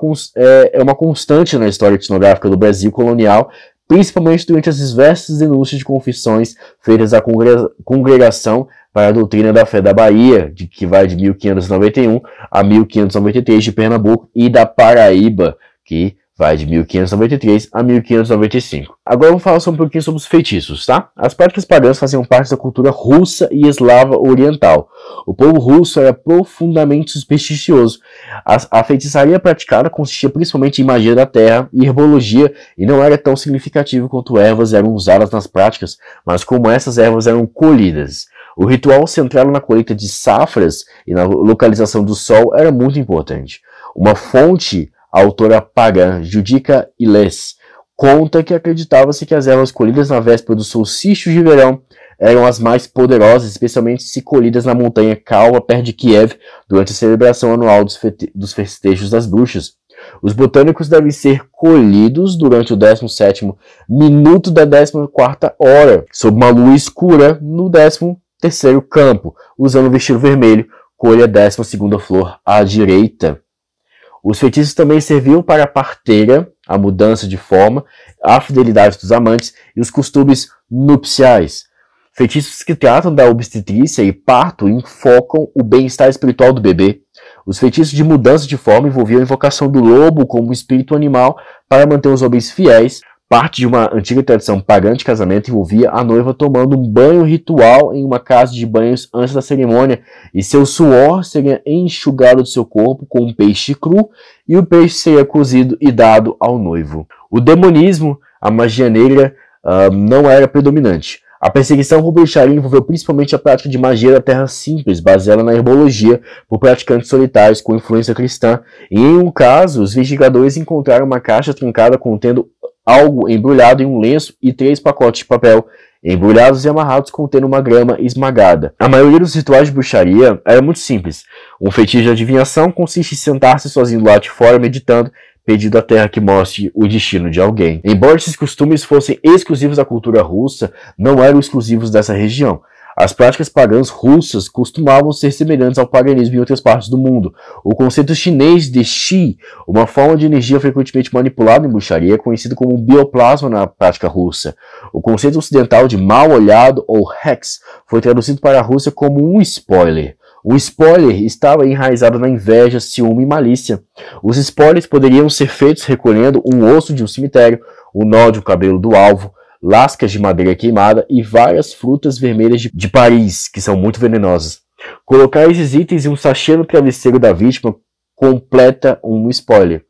é uma constante na história etnográfica do Brasil colonial, principalmente durante as diversas denúncias de confissões feitas à Congregação para a Doutrina da Fé da Bahia, de, que vai de mil quinhentos e noventa e um a mil quinhentos e noventa e três de Pernambuco, e da Paraíba, que vai de mil quinhentos e noventa e três a mil quinhentos e noventa e cinco. Agora vamos falar só um pouquinho sobre os feitiços, tá? As práticas pagãs faziam parte da cultura russa e eslava oriental. O povo russo era profundamente supersticioso. A, a feitiçaria praticada consistia principalmente em magia da terra e herbologia, e não era tão significativo quanto ervas eram usadas nas práticas, mas como essas ervas eram colhidas. O ritual centrado na colheita de safras e na localização do sol era muito importante. Uma fonte, a autora pagã Judica Illes, conta que acreditava-se que as ervas colhidas na véspera do solstício de verão eram as mais poderosas, especialmente se colhidas na montanha Calva, perto de Kiev, durante a celebração anual dos, dos festejos das bruxas. Os botânicos devem ser colhidos durante o décimo sétimo minuto da décima quarta hora, sob uma lua escura no décimo terceiro campo, usando o vestido vermelho, colhe a décima segunda flor à direita. Os feitiços também serviam para a parteira, a mudança de forma, a fidelidade dos amantes e os costumes nupciais. Feitiços que tratam da obstetrícia e parto enfocam o bem-estar espiritual do bebê. Os feitiços de mudança de forma envolviam a invocação do lobo como espírito animal para manter os homens fiéis. Parte de uma antiga tradição pagã de casamento envolvia a noiva tomando um banho ritual em uma casa de banhos antes da cerimônia, e seu suor seria enxugado do seu corpo com um peixe cru, e o peixe seria cozido e dado ao noivo. O demonismo, a magia negra, uh, não era predominante. A perseguição por bruxaria envolveu principalmente a prática de magia da terra simples, baseada na herbologia, por praticantes solitários com influência cristã, e em um caso, os investigadores encontraram uma caixa trincada contendo algo embrulhado em um lenço e três pacotes de papel, embrulhados e amarrados contendo uma grama esmagada. A maioria dos rituais de bruxaria era muito simples. Um feitiço de adivinhação consiste em sentar-se sozinho do lado de fora meditando, pedindo à terra que mostre o destino de alguém. Embora esses costumes fossem exclusivos da cultura russa, não eram exclusivos dessa região. As práticas pagãs russas costumavam ser semelhantes ao paganismo em outras partes do mundo. O conceito chinês de Qi, uma forma de energia frequentemente manipulada em bruxaria, é conhecido como bioplasma na prática russa. O conceito ocidental de mal olhado ou hex foi traduzido para a Rússia como um spoiler. O spoiler estava enraizado na inveja, ciúme e malícia. Os spoilers poderiam ser feitos recolhendo um osso de um cemitério, o nó de um cabelo do alvo, lascas de madeira queimada e várias frutas vermelhas de, de Paris, que são muito venenosas. Colocar esses itens em um sachê no travesseiro da vítima completa um spoiler.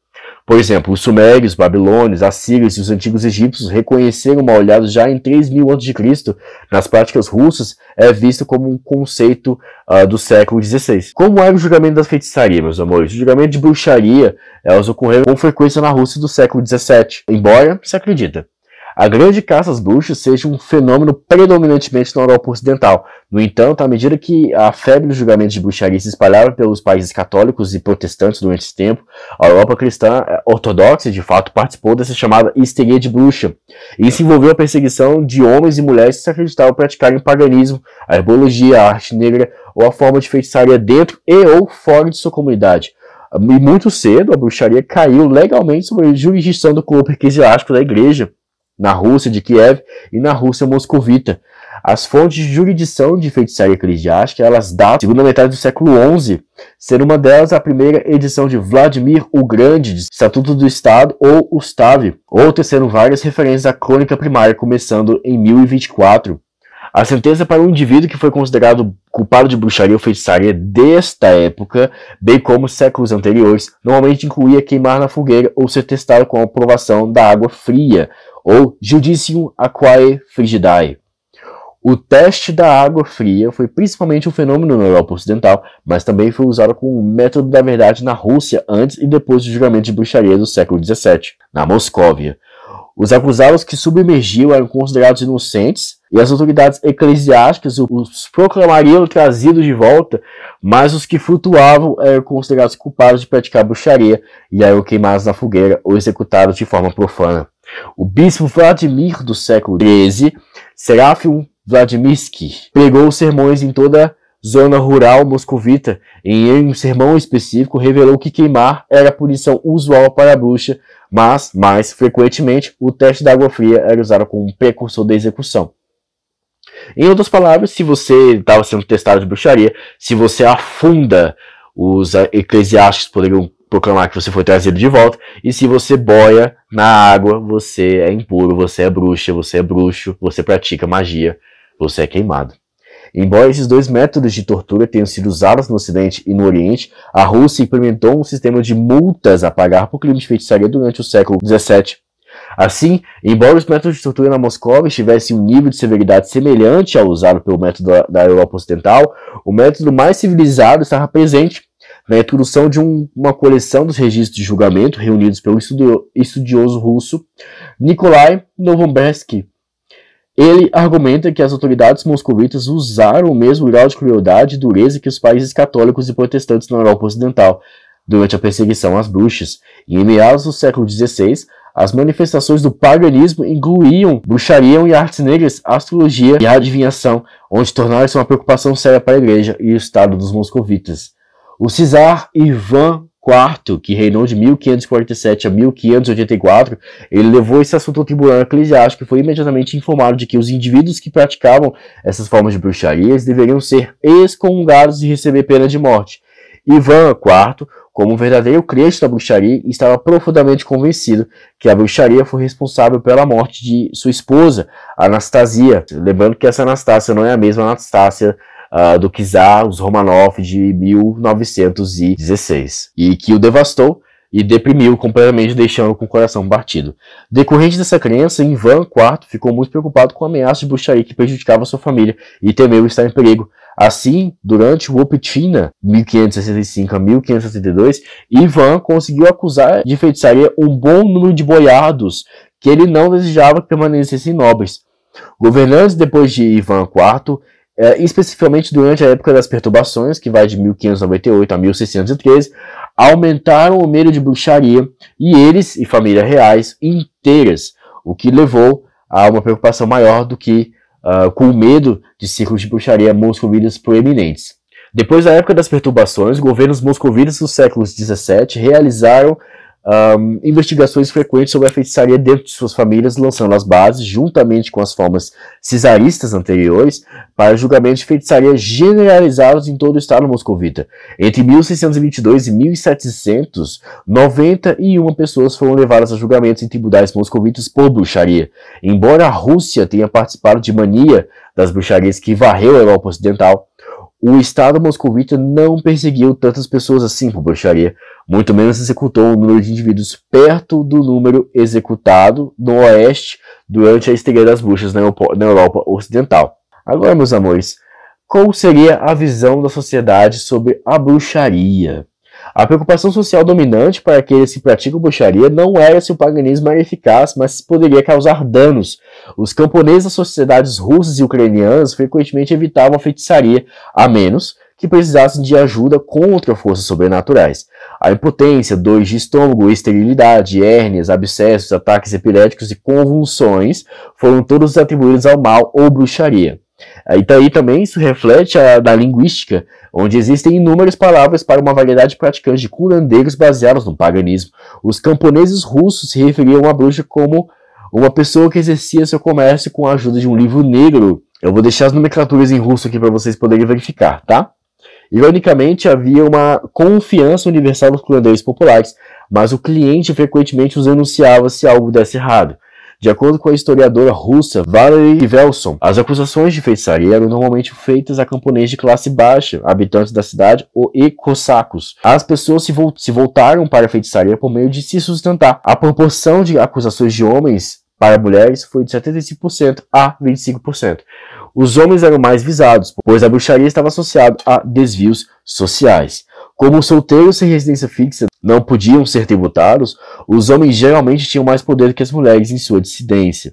Por exemplo, os sumérios, babilônios, assírios e os antigos egípcios reconheceram o mal olhado já em três mil antes de Cristo. Nas práticas russas, é visto como um conceito uh, do século dezesseis. Como era o julgamento da feitiçaria, meus amores? O julgamento de bruxaria, elas ocorreram com frequência na Rússia do século dezessete, embora se acredita a grande caça às bruxas seja um fenômeno predominantemente na Europa Ocidental. No entanto, à medida que a febre do julgamento de bruxaria se espalhava pelos países católicos e protestantes durante esse tempo, a Europa cristã ortodoxa, de fato, participou dessa chamada histeria de bruxa. E isso envolveu a perseguição de homens e mulheres que se acreditavam praticarem o paganismo, a herbologia, a arte negra ou a forma de feitiçaria dentro e ou fora de sua comunidade. E muito cedo, a bruxaria caiu legalmente sob a jurisdição do corpo eclesiástico da igreja, na Rússia de Kiev e na Rússia moscovita. As fontes de jurisdição de feitiçaria eclesiástica, elas datam da segunda metade do século onze, sendo uma delas a primeira edição de Vladimir o Grande, de Estatuto do Estado, ou Ustav, outras sendo várias referências à crônica primária, começando em mil e vinte e quatro. A sentença para um indivíduo que foi considerado culpado de bruxaria ou feitiçaria desta época, bem como séculos anteriores, normalmente incluía queimar na fogueira ou ser testado com a aprovação da água fria, ou Judicium Aquae Frigidae. O teste da água fria foi principalmente um fenômeno na Europa Ocidental, mas também foi usado como método da verdade na Rússia antes e depois do julgamento de bruxaria do século dezessete, na Moscóvia. Os acusados que submergiam eram considerados inocentes e as autoridades eclesiásticas os proclamariam trazidos de volta, mas os que flutuavam eram considerados culpados de praticar bruxaria e eram queimados na fogueira ou executados de forma profana. O bispo Vladimir do século treze, Serafim Vladimirsky, pregou sermões em toda a zona rural moscovita e em um sermão específico revelou que queimar era a punição usual para a bruxa, mas, mais frequentemente, o teste da água fria era usado como um precursor da execução. Em outras palavras, se você estava sendo testado de bruxaria, se você afunda, os eclesiásticos poderiam proclamar que você foi trazido de volta, e se você boia na água, você é impuro, você é bruxa, você é bruxo, você pratica magia, você é queimado. Embora esses dois métodos de tortura tenham sido usados no Ocidente e no Oriente, a Rússia implementou um sistema de multas a pagar por crime de feitiçaria durante o século dezessete. Assim, embora os métodos de tortura na Moscóvia tivessem um nível de severidade semelhante ao usado pelo método da Europa Ocidental, o método mais civilizado estava presente na introdução de um, uma coleção dos registros de julgamento reunidos pelo estudio, estudioso russo Nikolai Novombersky. Ele argumenta que as autoridades moscovitas usaram o mesmo grau de crueldade e dureza que os países católicos e protestantes na Europa Ocidental durante a perseguição às bruxas. E em meados do século dezesseis, as manifestações do paganismo incluíam bruxaria e artes negras, astrologia e adivinhação, onde tornaram-se uma preocupação séria para a igreja e o Estado dos moscovitas. O czar Ivan quarto, que reinou de mil quinhentos e quarenta e sete a mil quinhentos e oitenta e quatro, ele levou esse assunto ao tribunal eclesiástico e foi imediatamente informado de que os indivíduos que praticavam essas formas de bruxarias deveriam ser excomungados e receber pena de morte. Ivan quarto, como um verdadeiro crente da bruxaria, estava profundamente convencido que a bruxaria foi responsável pela morte de sua esposa, Anastasia. Lembrando que essa Anastácia não é a mesma Anastácia Uh, do czar, os Romanov, de mil novecentos e dezesseis, e que o devastou e deprimiu completamente, deixando com o coração partido. Decorrente dessa crença, Ivan quarto ficou muito preocupado com a ameaça de bruxaria que prejudicava sua família e temeu estar em perigo. Assim, durante o Opitina, mil quinhentos e sessenta e cinco a mil quinhentos e setenta e dois, Ivan conseguiu acusar de feitiçaria um bom número de boiados que ele não desejava que permanecessem nobres. Governantes depois de Ivan quarto, É, especificamente durante a época das perturbações, que vai de mil quinhentos e noventa e oito a mil seiscentos e treze, aumentaram o medo de bruxaria e eles e famílias reais inteiras, o que levou a uma preocupação maior do que uh, com o medo de círculos de bruxaria moscovitas proeminentes. Depois da época das perturbações, governos moscovitas dos séculos dezessete realizaram Um, investigações frequentes sobre a feitiçaria dentro de suas famílias, lançando as bases, juntamente com as formas cesaristas anteriores, para julgamentos de feitiçaria generalizados em todo o estado moscovita. Entre mil seiscentos e vinte e dois e mil e setecentos, noventa e uma pessoas foram levadas a julgamentos em tribunais moscovitas por bruxaria. Embora a Rússia tenha participado de mania das bruxarias que varreu a Europa Ocidental, o Estado moscovita não perseguiu tantas pessoas assim por bruxaria. muito menos executou um número de indivíduos perto do número executado no Oeste durante a estreia das bruxas na Europa, na Europa Ocidental. Agora, meus amores, qual seria a visão da sociedade sobre a bruxaria? A preocupação social dominante para aqueles que praticam bruxaria não era se o paganismo era eficaz, mas se poderia causar danos. Os camponeses das sociedades russas e ucranianas frequentemente evitavam a feitiçaria, a menos que precisassem de ajuda contra forças sobrenaturais. A impotência, dores de estômago, esterilidade, hérnias, abscessos, ataques epiléticos e convulsões foram todos atribuídos ao mal ou bruxaria. E daí também isso reflete a, da linguística, onde existem inúmeras palavras para uma variedade de praticantes de curandeiros baseados no paganismo. Os camponeses russos se referiam à bruxa como uma pessoa que exercia seu comércio com a ajuda de um livro negro. Eu vou deixar as nomenclaturas em russo aqui para vocês poderem verificar, tá? Ironicamente, havia uma confiança universal nos curandeiros populares, mas o cliente frequentemente os denunciava se algo desse errado. De acordo com a historiadora russa Valery Velson, as acusações de feitiçaria eram normalmente feitas a camponeses de classe baixa, habitantes da cidade e cossacos. As pessoas se, vo se voltaram para a feitiçaria por meio de se sustentar. A proporção de acusações de homens para mulheres foi de setenta e cinco por cento a vinte e cinco por cento. Os homens eram mais visados, pois a bruxaria estava associada a desvios sociais. Como os solteiros sem residência fixa não podiam ser tributados, os homens geralmente tinham mais poder do que as mulheres em sua dissidência.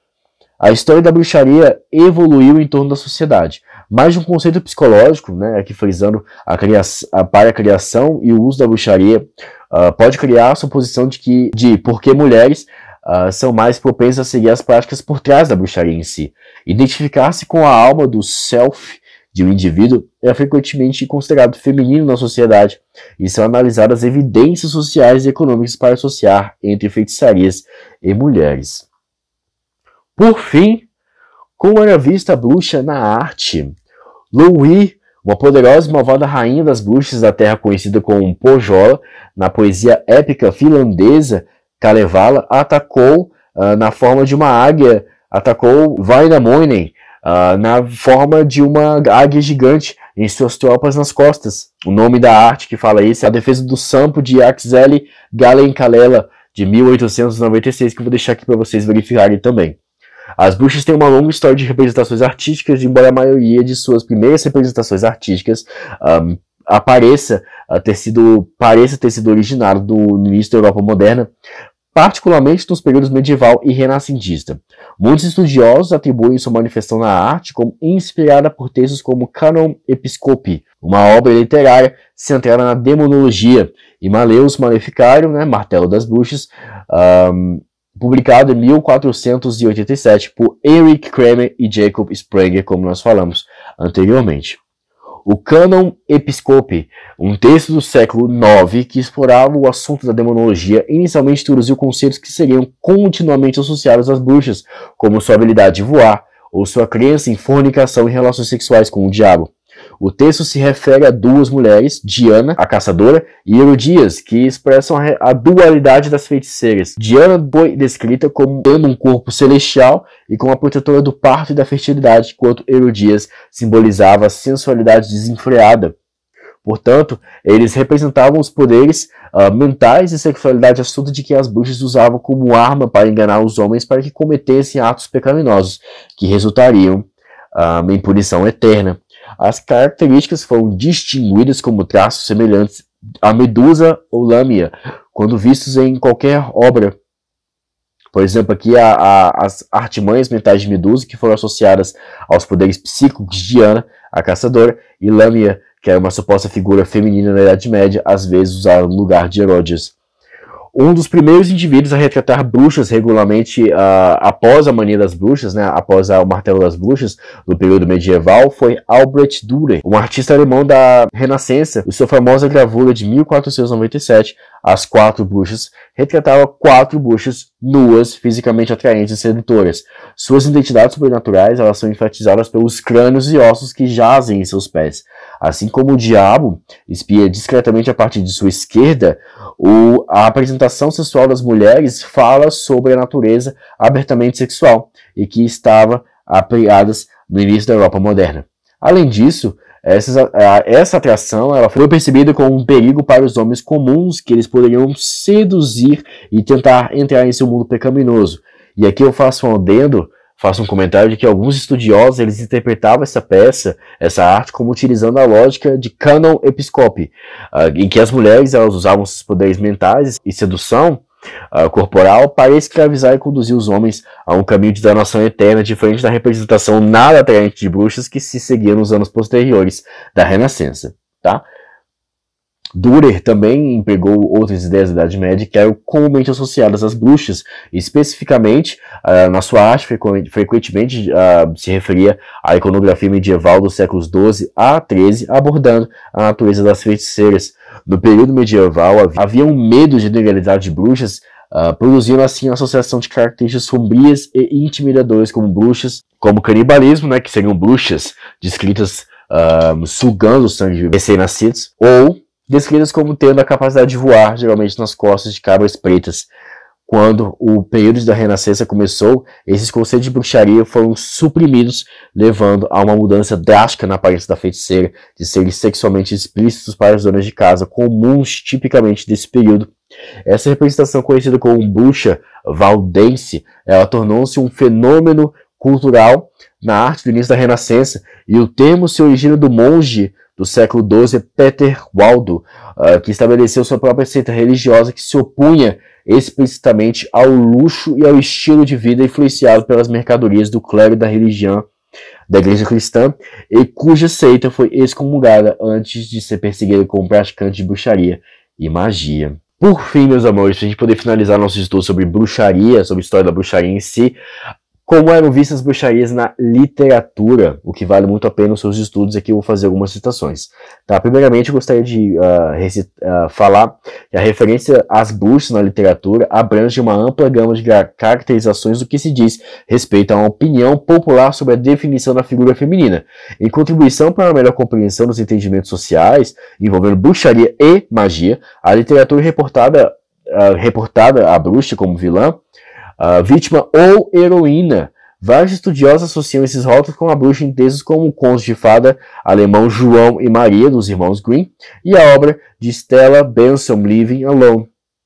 A história da bruxaria evoluiu em torno da sociedade. Mais de um conceito psicológico, né, aqui frisando a criação, a, para a criação e o uso da bruxaria, uh, pode criar a suposição de que, de porque mulheres uh, são mais propensas a seguir as práticas por trás da bruxaria em si. Identificar-se com a alma do self de um indivíduo é frequentemente considerado feminino na sociedade, e são analisadas evidências sociais e econômicas para associar entre feitiçarias e mulheres. Por fim, como era vista a bruxa na arte? Louhi, uma poderosa e malvada rainha das bruxas da terra conhecida como Pohjola, na poesia épica finlandesa Kalevala, atacou uh, na forma de uma águia, atacou Vainamoinen, Uh, na forma de uma águia gigante em suas tropas nas costas. O nome da arte que fala isso é A Defesa do Sampo, de Akseli Gallen-Kallela, de mil oitocentos e noventa e seis, que eu vou deixar aqui para vocês verificarem também. As bruxas têm uma longa história de representações artísticas, embora a maioria de suas primeiras representações artísticas um, apareça, uh, ter sido, pareça ter sido originado do, no início da Europa moderna, particularmente nos períodos medieval e renascentista. Muitos estudiosos atribuem sua manifestação na arte como inspirada por textos como Canon Episcopi, uma obra literária centrada na demonologia, e Maleus Maleficarum, né, Martelo das Bruxas, um, publicado em mil quatrocentos e oitenta e sete por Erich Kramer e Jacob Sprenger, como nós falamos anteriormente. O Canon Episcopi, um texto do século nove que explorava o assunto da demonologia, inicialmente introduziu conceitos que seriam continuamente associados às bruxas, como sua habilidade de voar, ou sua crença em fornicação e relações sexuais com o diabo. O texto se refere a duas mulheres, Diana, a caçadora, e Herodias, que expressam a dualidade das feiticeiras. Diana foi descrita como tendo um corpo celestial e como a protetora do parto e da fertilidade, enquanto Herodias simbolizava a sensualidade desenfreada. Portanto, eles representavam os poderes uh, mentais e sexualidade astuta de que as bruxas usavam como arma para enganar os homens para que cometessem atos pecaminosos, que resultariam uh, em punição eterna. As características foram distinguidas como traços semelhantes à Medusa ou Lâmia, quando vistos em qualquer obra. Por exemplo, aqui a, a, as artimanhas mentais de Medusa, que foram associadas aos poderes psíquicos de Diana, a caçadora, e Lâmia, que era uma suposta figura feminina na Idade Média, às vezes usada no lugar de Herodes. Um dos primeiros indivíduos a retratar bruxas regularmente uh, após a mania das bruxas, né, após a, o martelo das bruxas, no período medieval, foi Albrecht Dürer, um artista alemão da Renascença. E sua famosa gravura de mil quatrocentos e noventa e sete, As Quatro Bruxas, retratava quatro bruxas nuas, fisicamente atraentes e sedutoras. Suas identidades sobrenaturais, elas são enfatizadas pelos crânios e ossos que jazem em seus pés. Assim como o diabo espia discretamente a partir de sua esquerda, o, a apresentação sexual das mulheres fala sobre a natureza abertamente sexual e que estava apregadas no início da Europa moderna. Além disso, Essa, essa atração ela foi percebida como um perigo para os homens comuns, que eles poderiam seduzir e tentar entrar em seu mundo pecaminoso. E aqui eu faço um adendo, faço um comentário de que alguns estudiosos eles interpretavam essa peça, essa arte, como utilizando a lógica de canon episcopi, uh, em que as mulheres elas usavam seus poderes mentais e sedução uh, corporal para escravizar e conduzir os homens a um caminho de danação eterna, diferente da representação nada atraente de bruxas que se seguia nos anos posteriores da Renascença. Tá? Dürer também empregou outras ideias da Idade Média que eram comumente associadas às bruxas, especificamente uh, na sua arte frequentemente uh, se referia à iconografia medieval dos séculos doze a treze, abordando a natureza das feiticeiras. No período medieval havia um medo generalizado de bruxas, uh, produzindo assim a associação de características sombrias e intimidadoras como bruxas, como canibalismo, né, que seriam bruxas descritas uh, sugando o sangue de recém-nascidos, ou descritas como tendo a capacidade de voar, geralmente nas costas de cabras pretas. Quando o período da Renascença começou, esses conceitos de bruxaria foram suprimidos, levando a uma mudança drástica na aparência da feiticeira, de serem sexualmente explícitos para as donas de casa, comuns tipicamente desse período. Essa representação, conhecida como bruxa valdense, ela tornou-se um fenômeno cultural na arte do início da Renascença, e o termo se origina do monge do século doze, Peter Waldo, uh, que estabeleceu sua própria seita religiosa que se opunha explicitamente ao luxo e ao estilo de vida influenciado pelas mercadorias do clero da religião da igreja cristã, e cuja seita foi excomungada antes de ser perseguida como praticante de bruxaria e magia. Por fim, meus amores, para a gente poder finalizar nosso estudo sobre bruxaria, sobre a história da bruxaria em si, como eram vistas as bruxarias na literatura, o que vale muito a pena os seus estudos. Aqui eu vou fazer algumas citações. Tá? Primeiramente, eu gostaria de uh, uh, falar que a referência às bruxas na literatura abrange uma ampla gama de caracterizações do que se diz respeito a uma opinião popular sobre a definição da figura feminina. Em contribuição para uma melhor compreensão dos entendimentos sociais envolvendo bruxaria e magia, a literatura reportada, uh, reportada a bruxa como vilã, Uh, vítima ou heroína. Vários estudiosos associam esses rótulos com a bruxa em textos como o Conto de Fada alemão João e Maria, dos irmãos Grimm, e a obra de Stella Benson, Living Alone,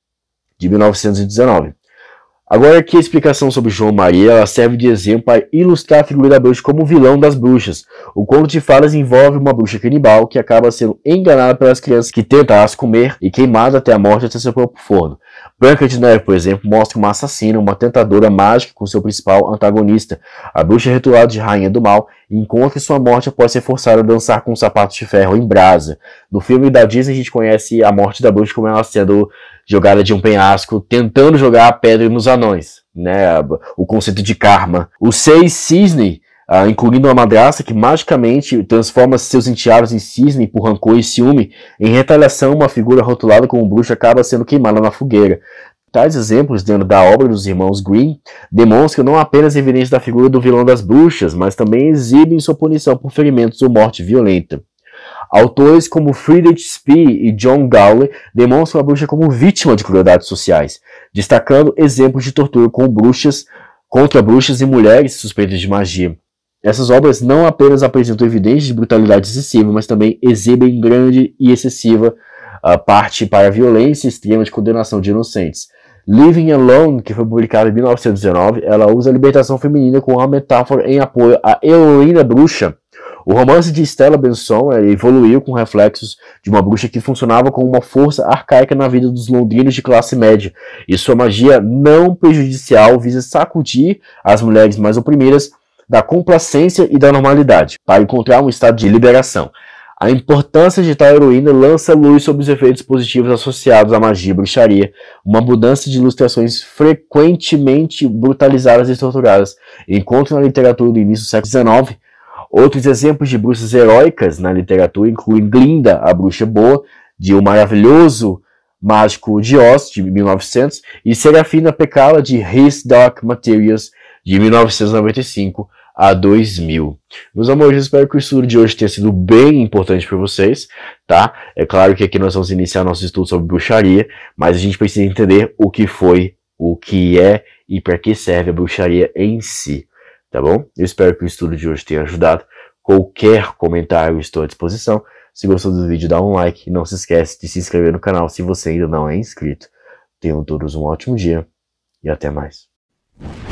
de mil novecentos e dezenove. Agora aqui a explicação sobre João e Maria, ela serve de exemplo para ilustrar a figura da bruxa como vilão das bruxas. O Conto de Fadas envolve uma bruxa canibal que acaba sendo enganada pelas crianças que tentam as comer e queimada até a morte até seu próprio forno. Branca de Neve, por exemplo, mostra uma assassina, uma tentadora mágica com seu principal antagonista. A bruxa é rituada de rainha do mal e encontra sua morte após ser forçada a dançar com sapatos de ferro em brasa. No filme da Disney a gente conhece a morte da bruxa como ela sendo jogada de um penhasco, tentando jogar a pedra nos anões, né? O conceito de karma. Os seis cisne, uh, incluindo uma madrasta que magicamente transforma seus enteados em cisne por rancor e ciúme. Em retaliação, uma figura rotulada como bruxa acaba sendo queimada na fogueira. Tais exemplos, dentro da obra dos irmãos Grimm, demonstram não apenas evidências da figura do vilão das bruxas, mas também exibem sua punição por ferimentos ou morte violenta. Autores como Friedrich Spee e John Gawley demonstram a bruxa como vítima de crueldades sociais, destacando exemplos de tortura com bruxas, contra bruxas e mulheres suspeitas de magia. Essas obras não apenas apresentam evidências de brutalidade excessiva, mas também exibem grande e excessiva uh, parte para a violência extrema de condenação de inocentes. Living Alone, que foi publicada em mil novecentos e dezenove, ela usa a libertação feminina como uma metáfora em apoio à heroína bruxa. O romance de Stella Benson evoluiu com reflexos de uma bruxa que funcionava como uma força arcaica na vida dos londrinos de classe média, e sua magia não prejudicial visa sacudir as mulheres mais oprimidas da complacência e da normalidade, para encontrar um estado de liberação. A importância de tal heroína lança luz sobre os efeitos positivos associados à magia e bruxaria, uma mudança de ilustrações frequentemente brutalizadas e torturadas. Encontro na literatura do início do século dezenove. Outros exemplos de bruxas heróicas na literatura incluem Glinda, a bruxa boa, de O Maravilhoso Mágico de Oz, de mil e novecentos, e Serafina Pekkala, de His Dark Materials, de mil novecentos e noventa e cinco a dois mil. Meus amores, espero que o estudo de hoje tenha sido bem importante para vocês, tá? É claro que aqui nós vamos iniciar nosso estudo sobre bruxaria, mas a gente precisa entender o que foi, o que é e para que serve a bruxaria em si. Tá bom? Eu espero que o estudo de hoje tenha ajudado. qualquer comentário, estou à disposição. Se gostou do vídeo, dá um like e não se esquece de se inscrever no canal se você ainda não é inscrito. Tenham todos um ótimo dia e até mais.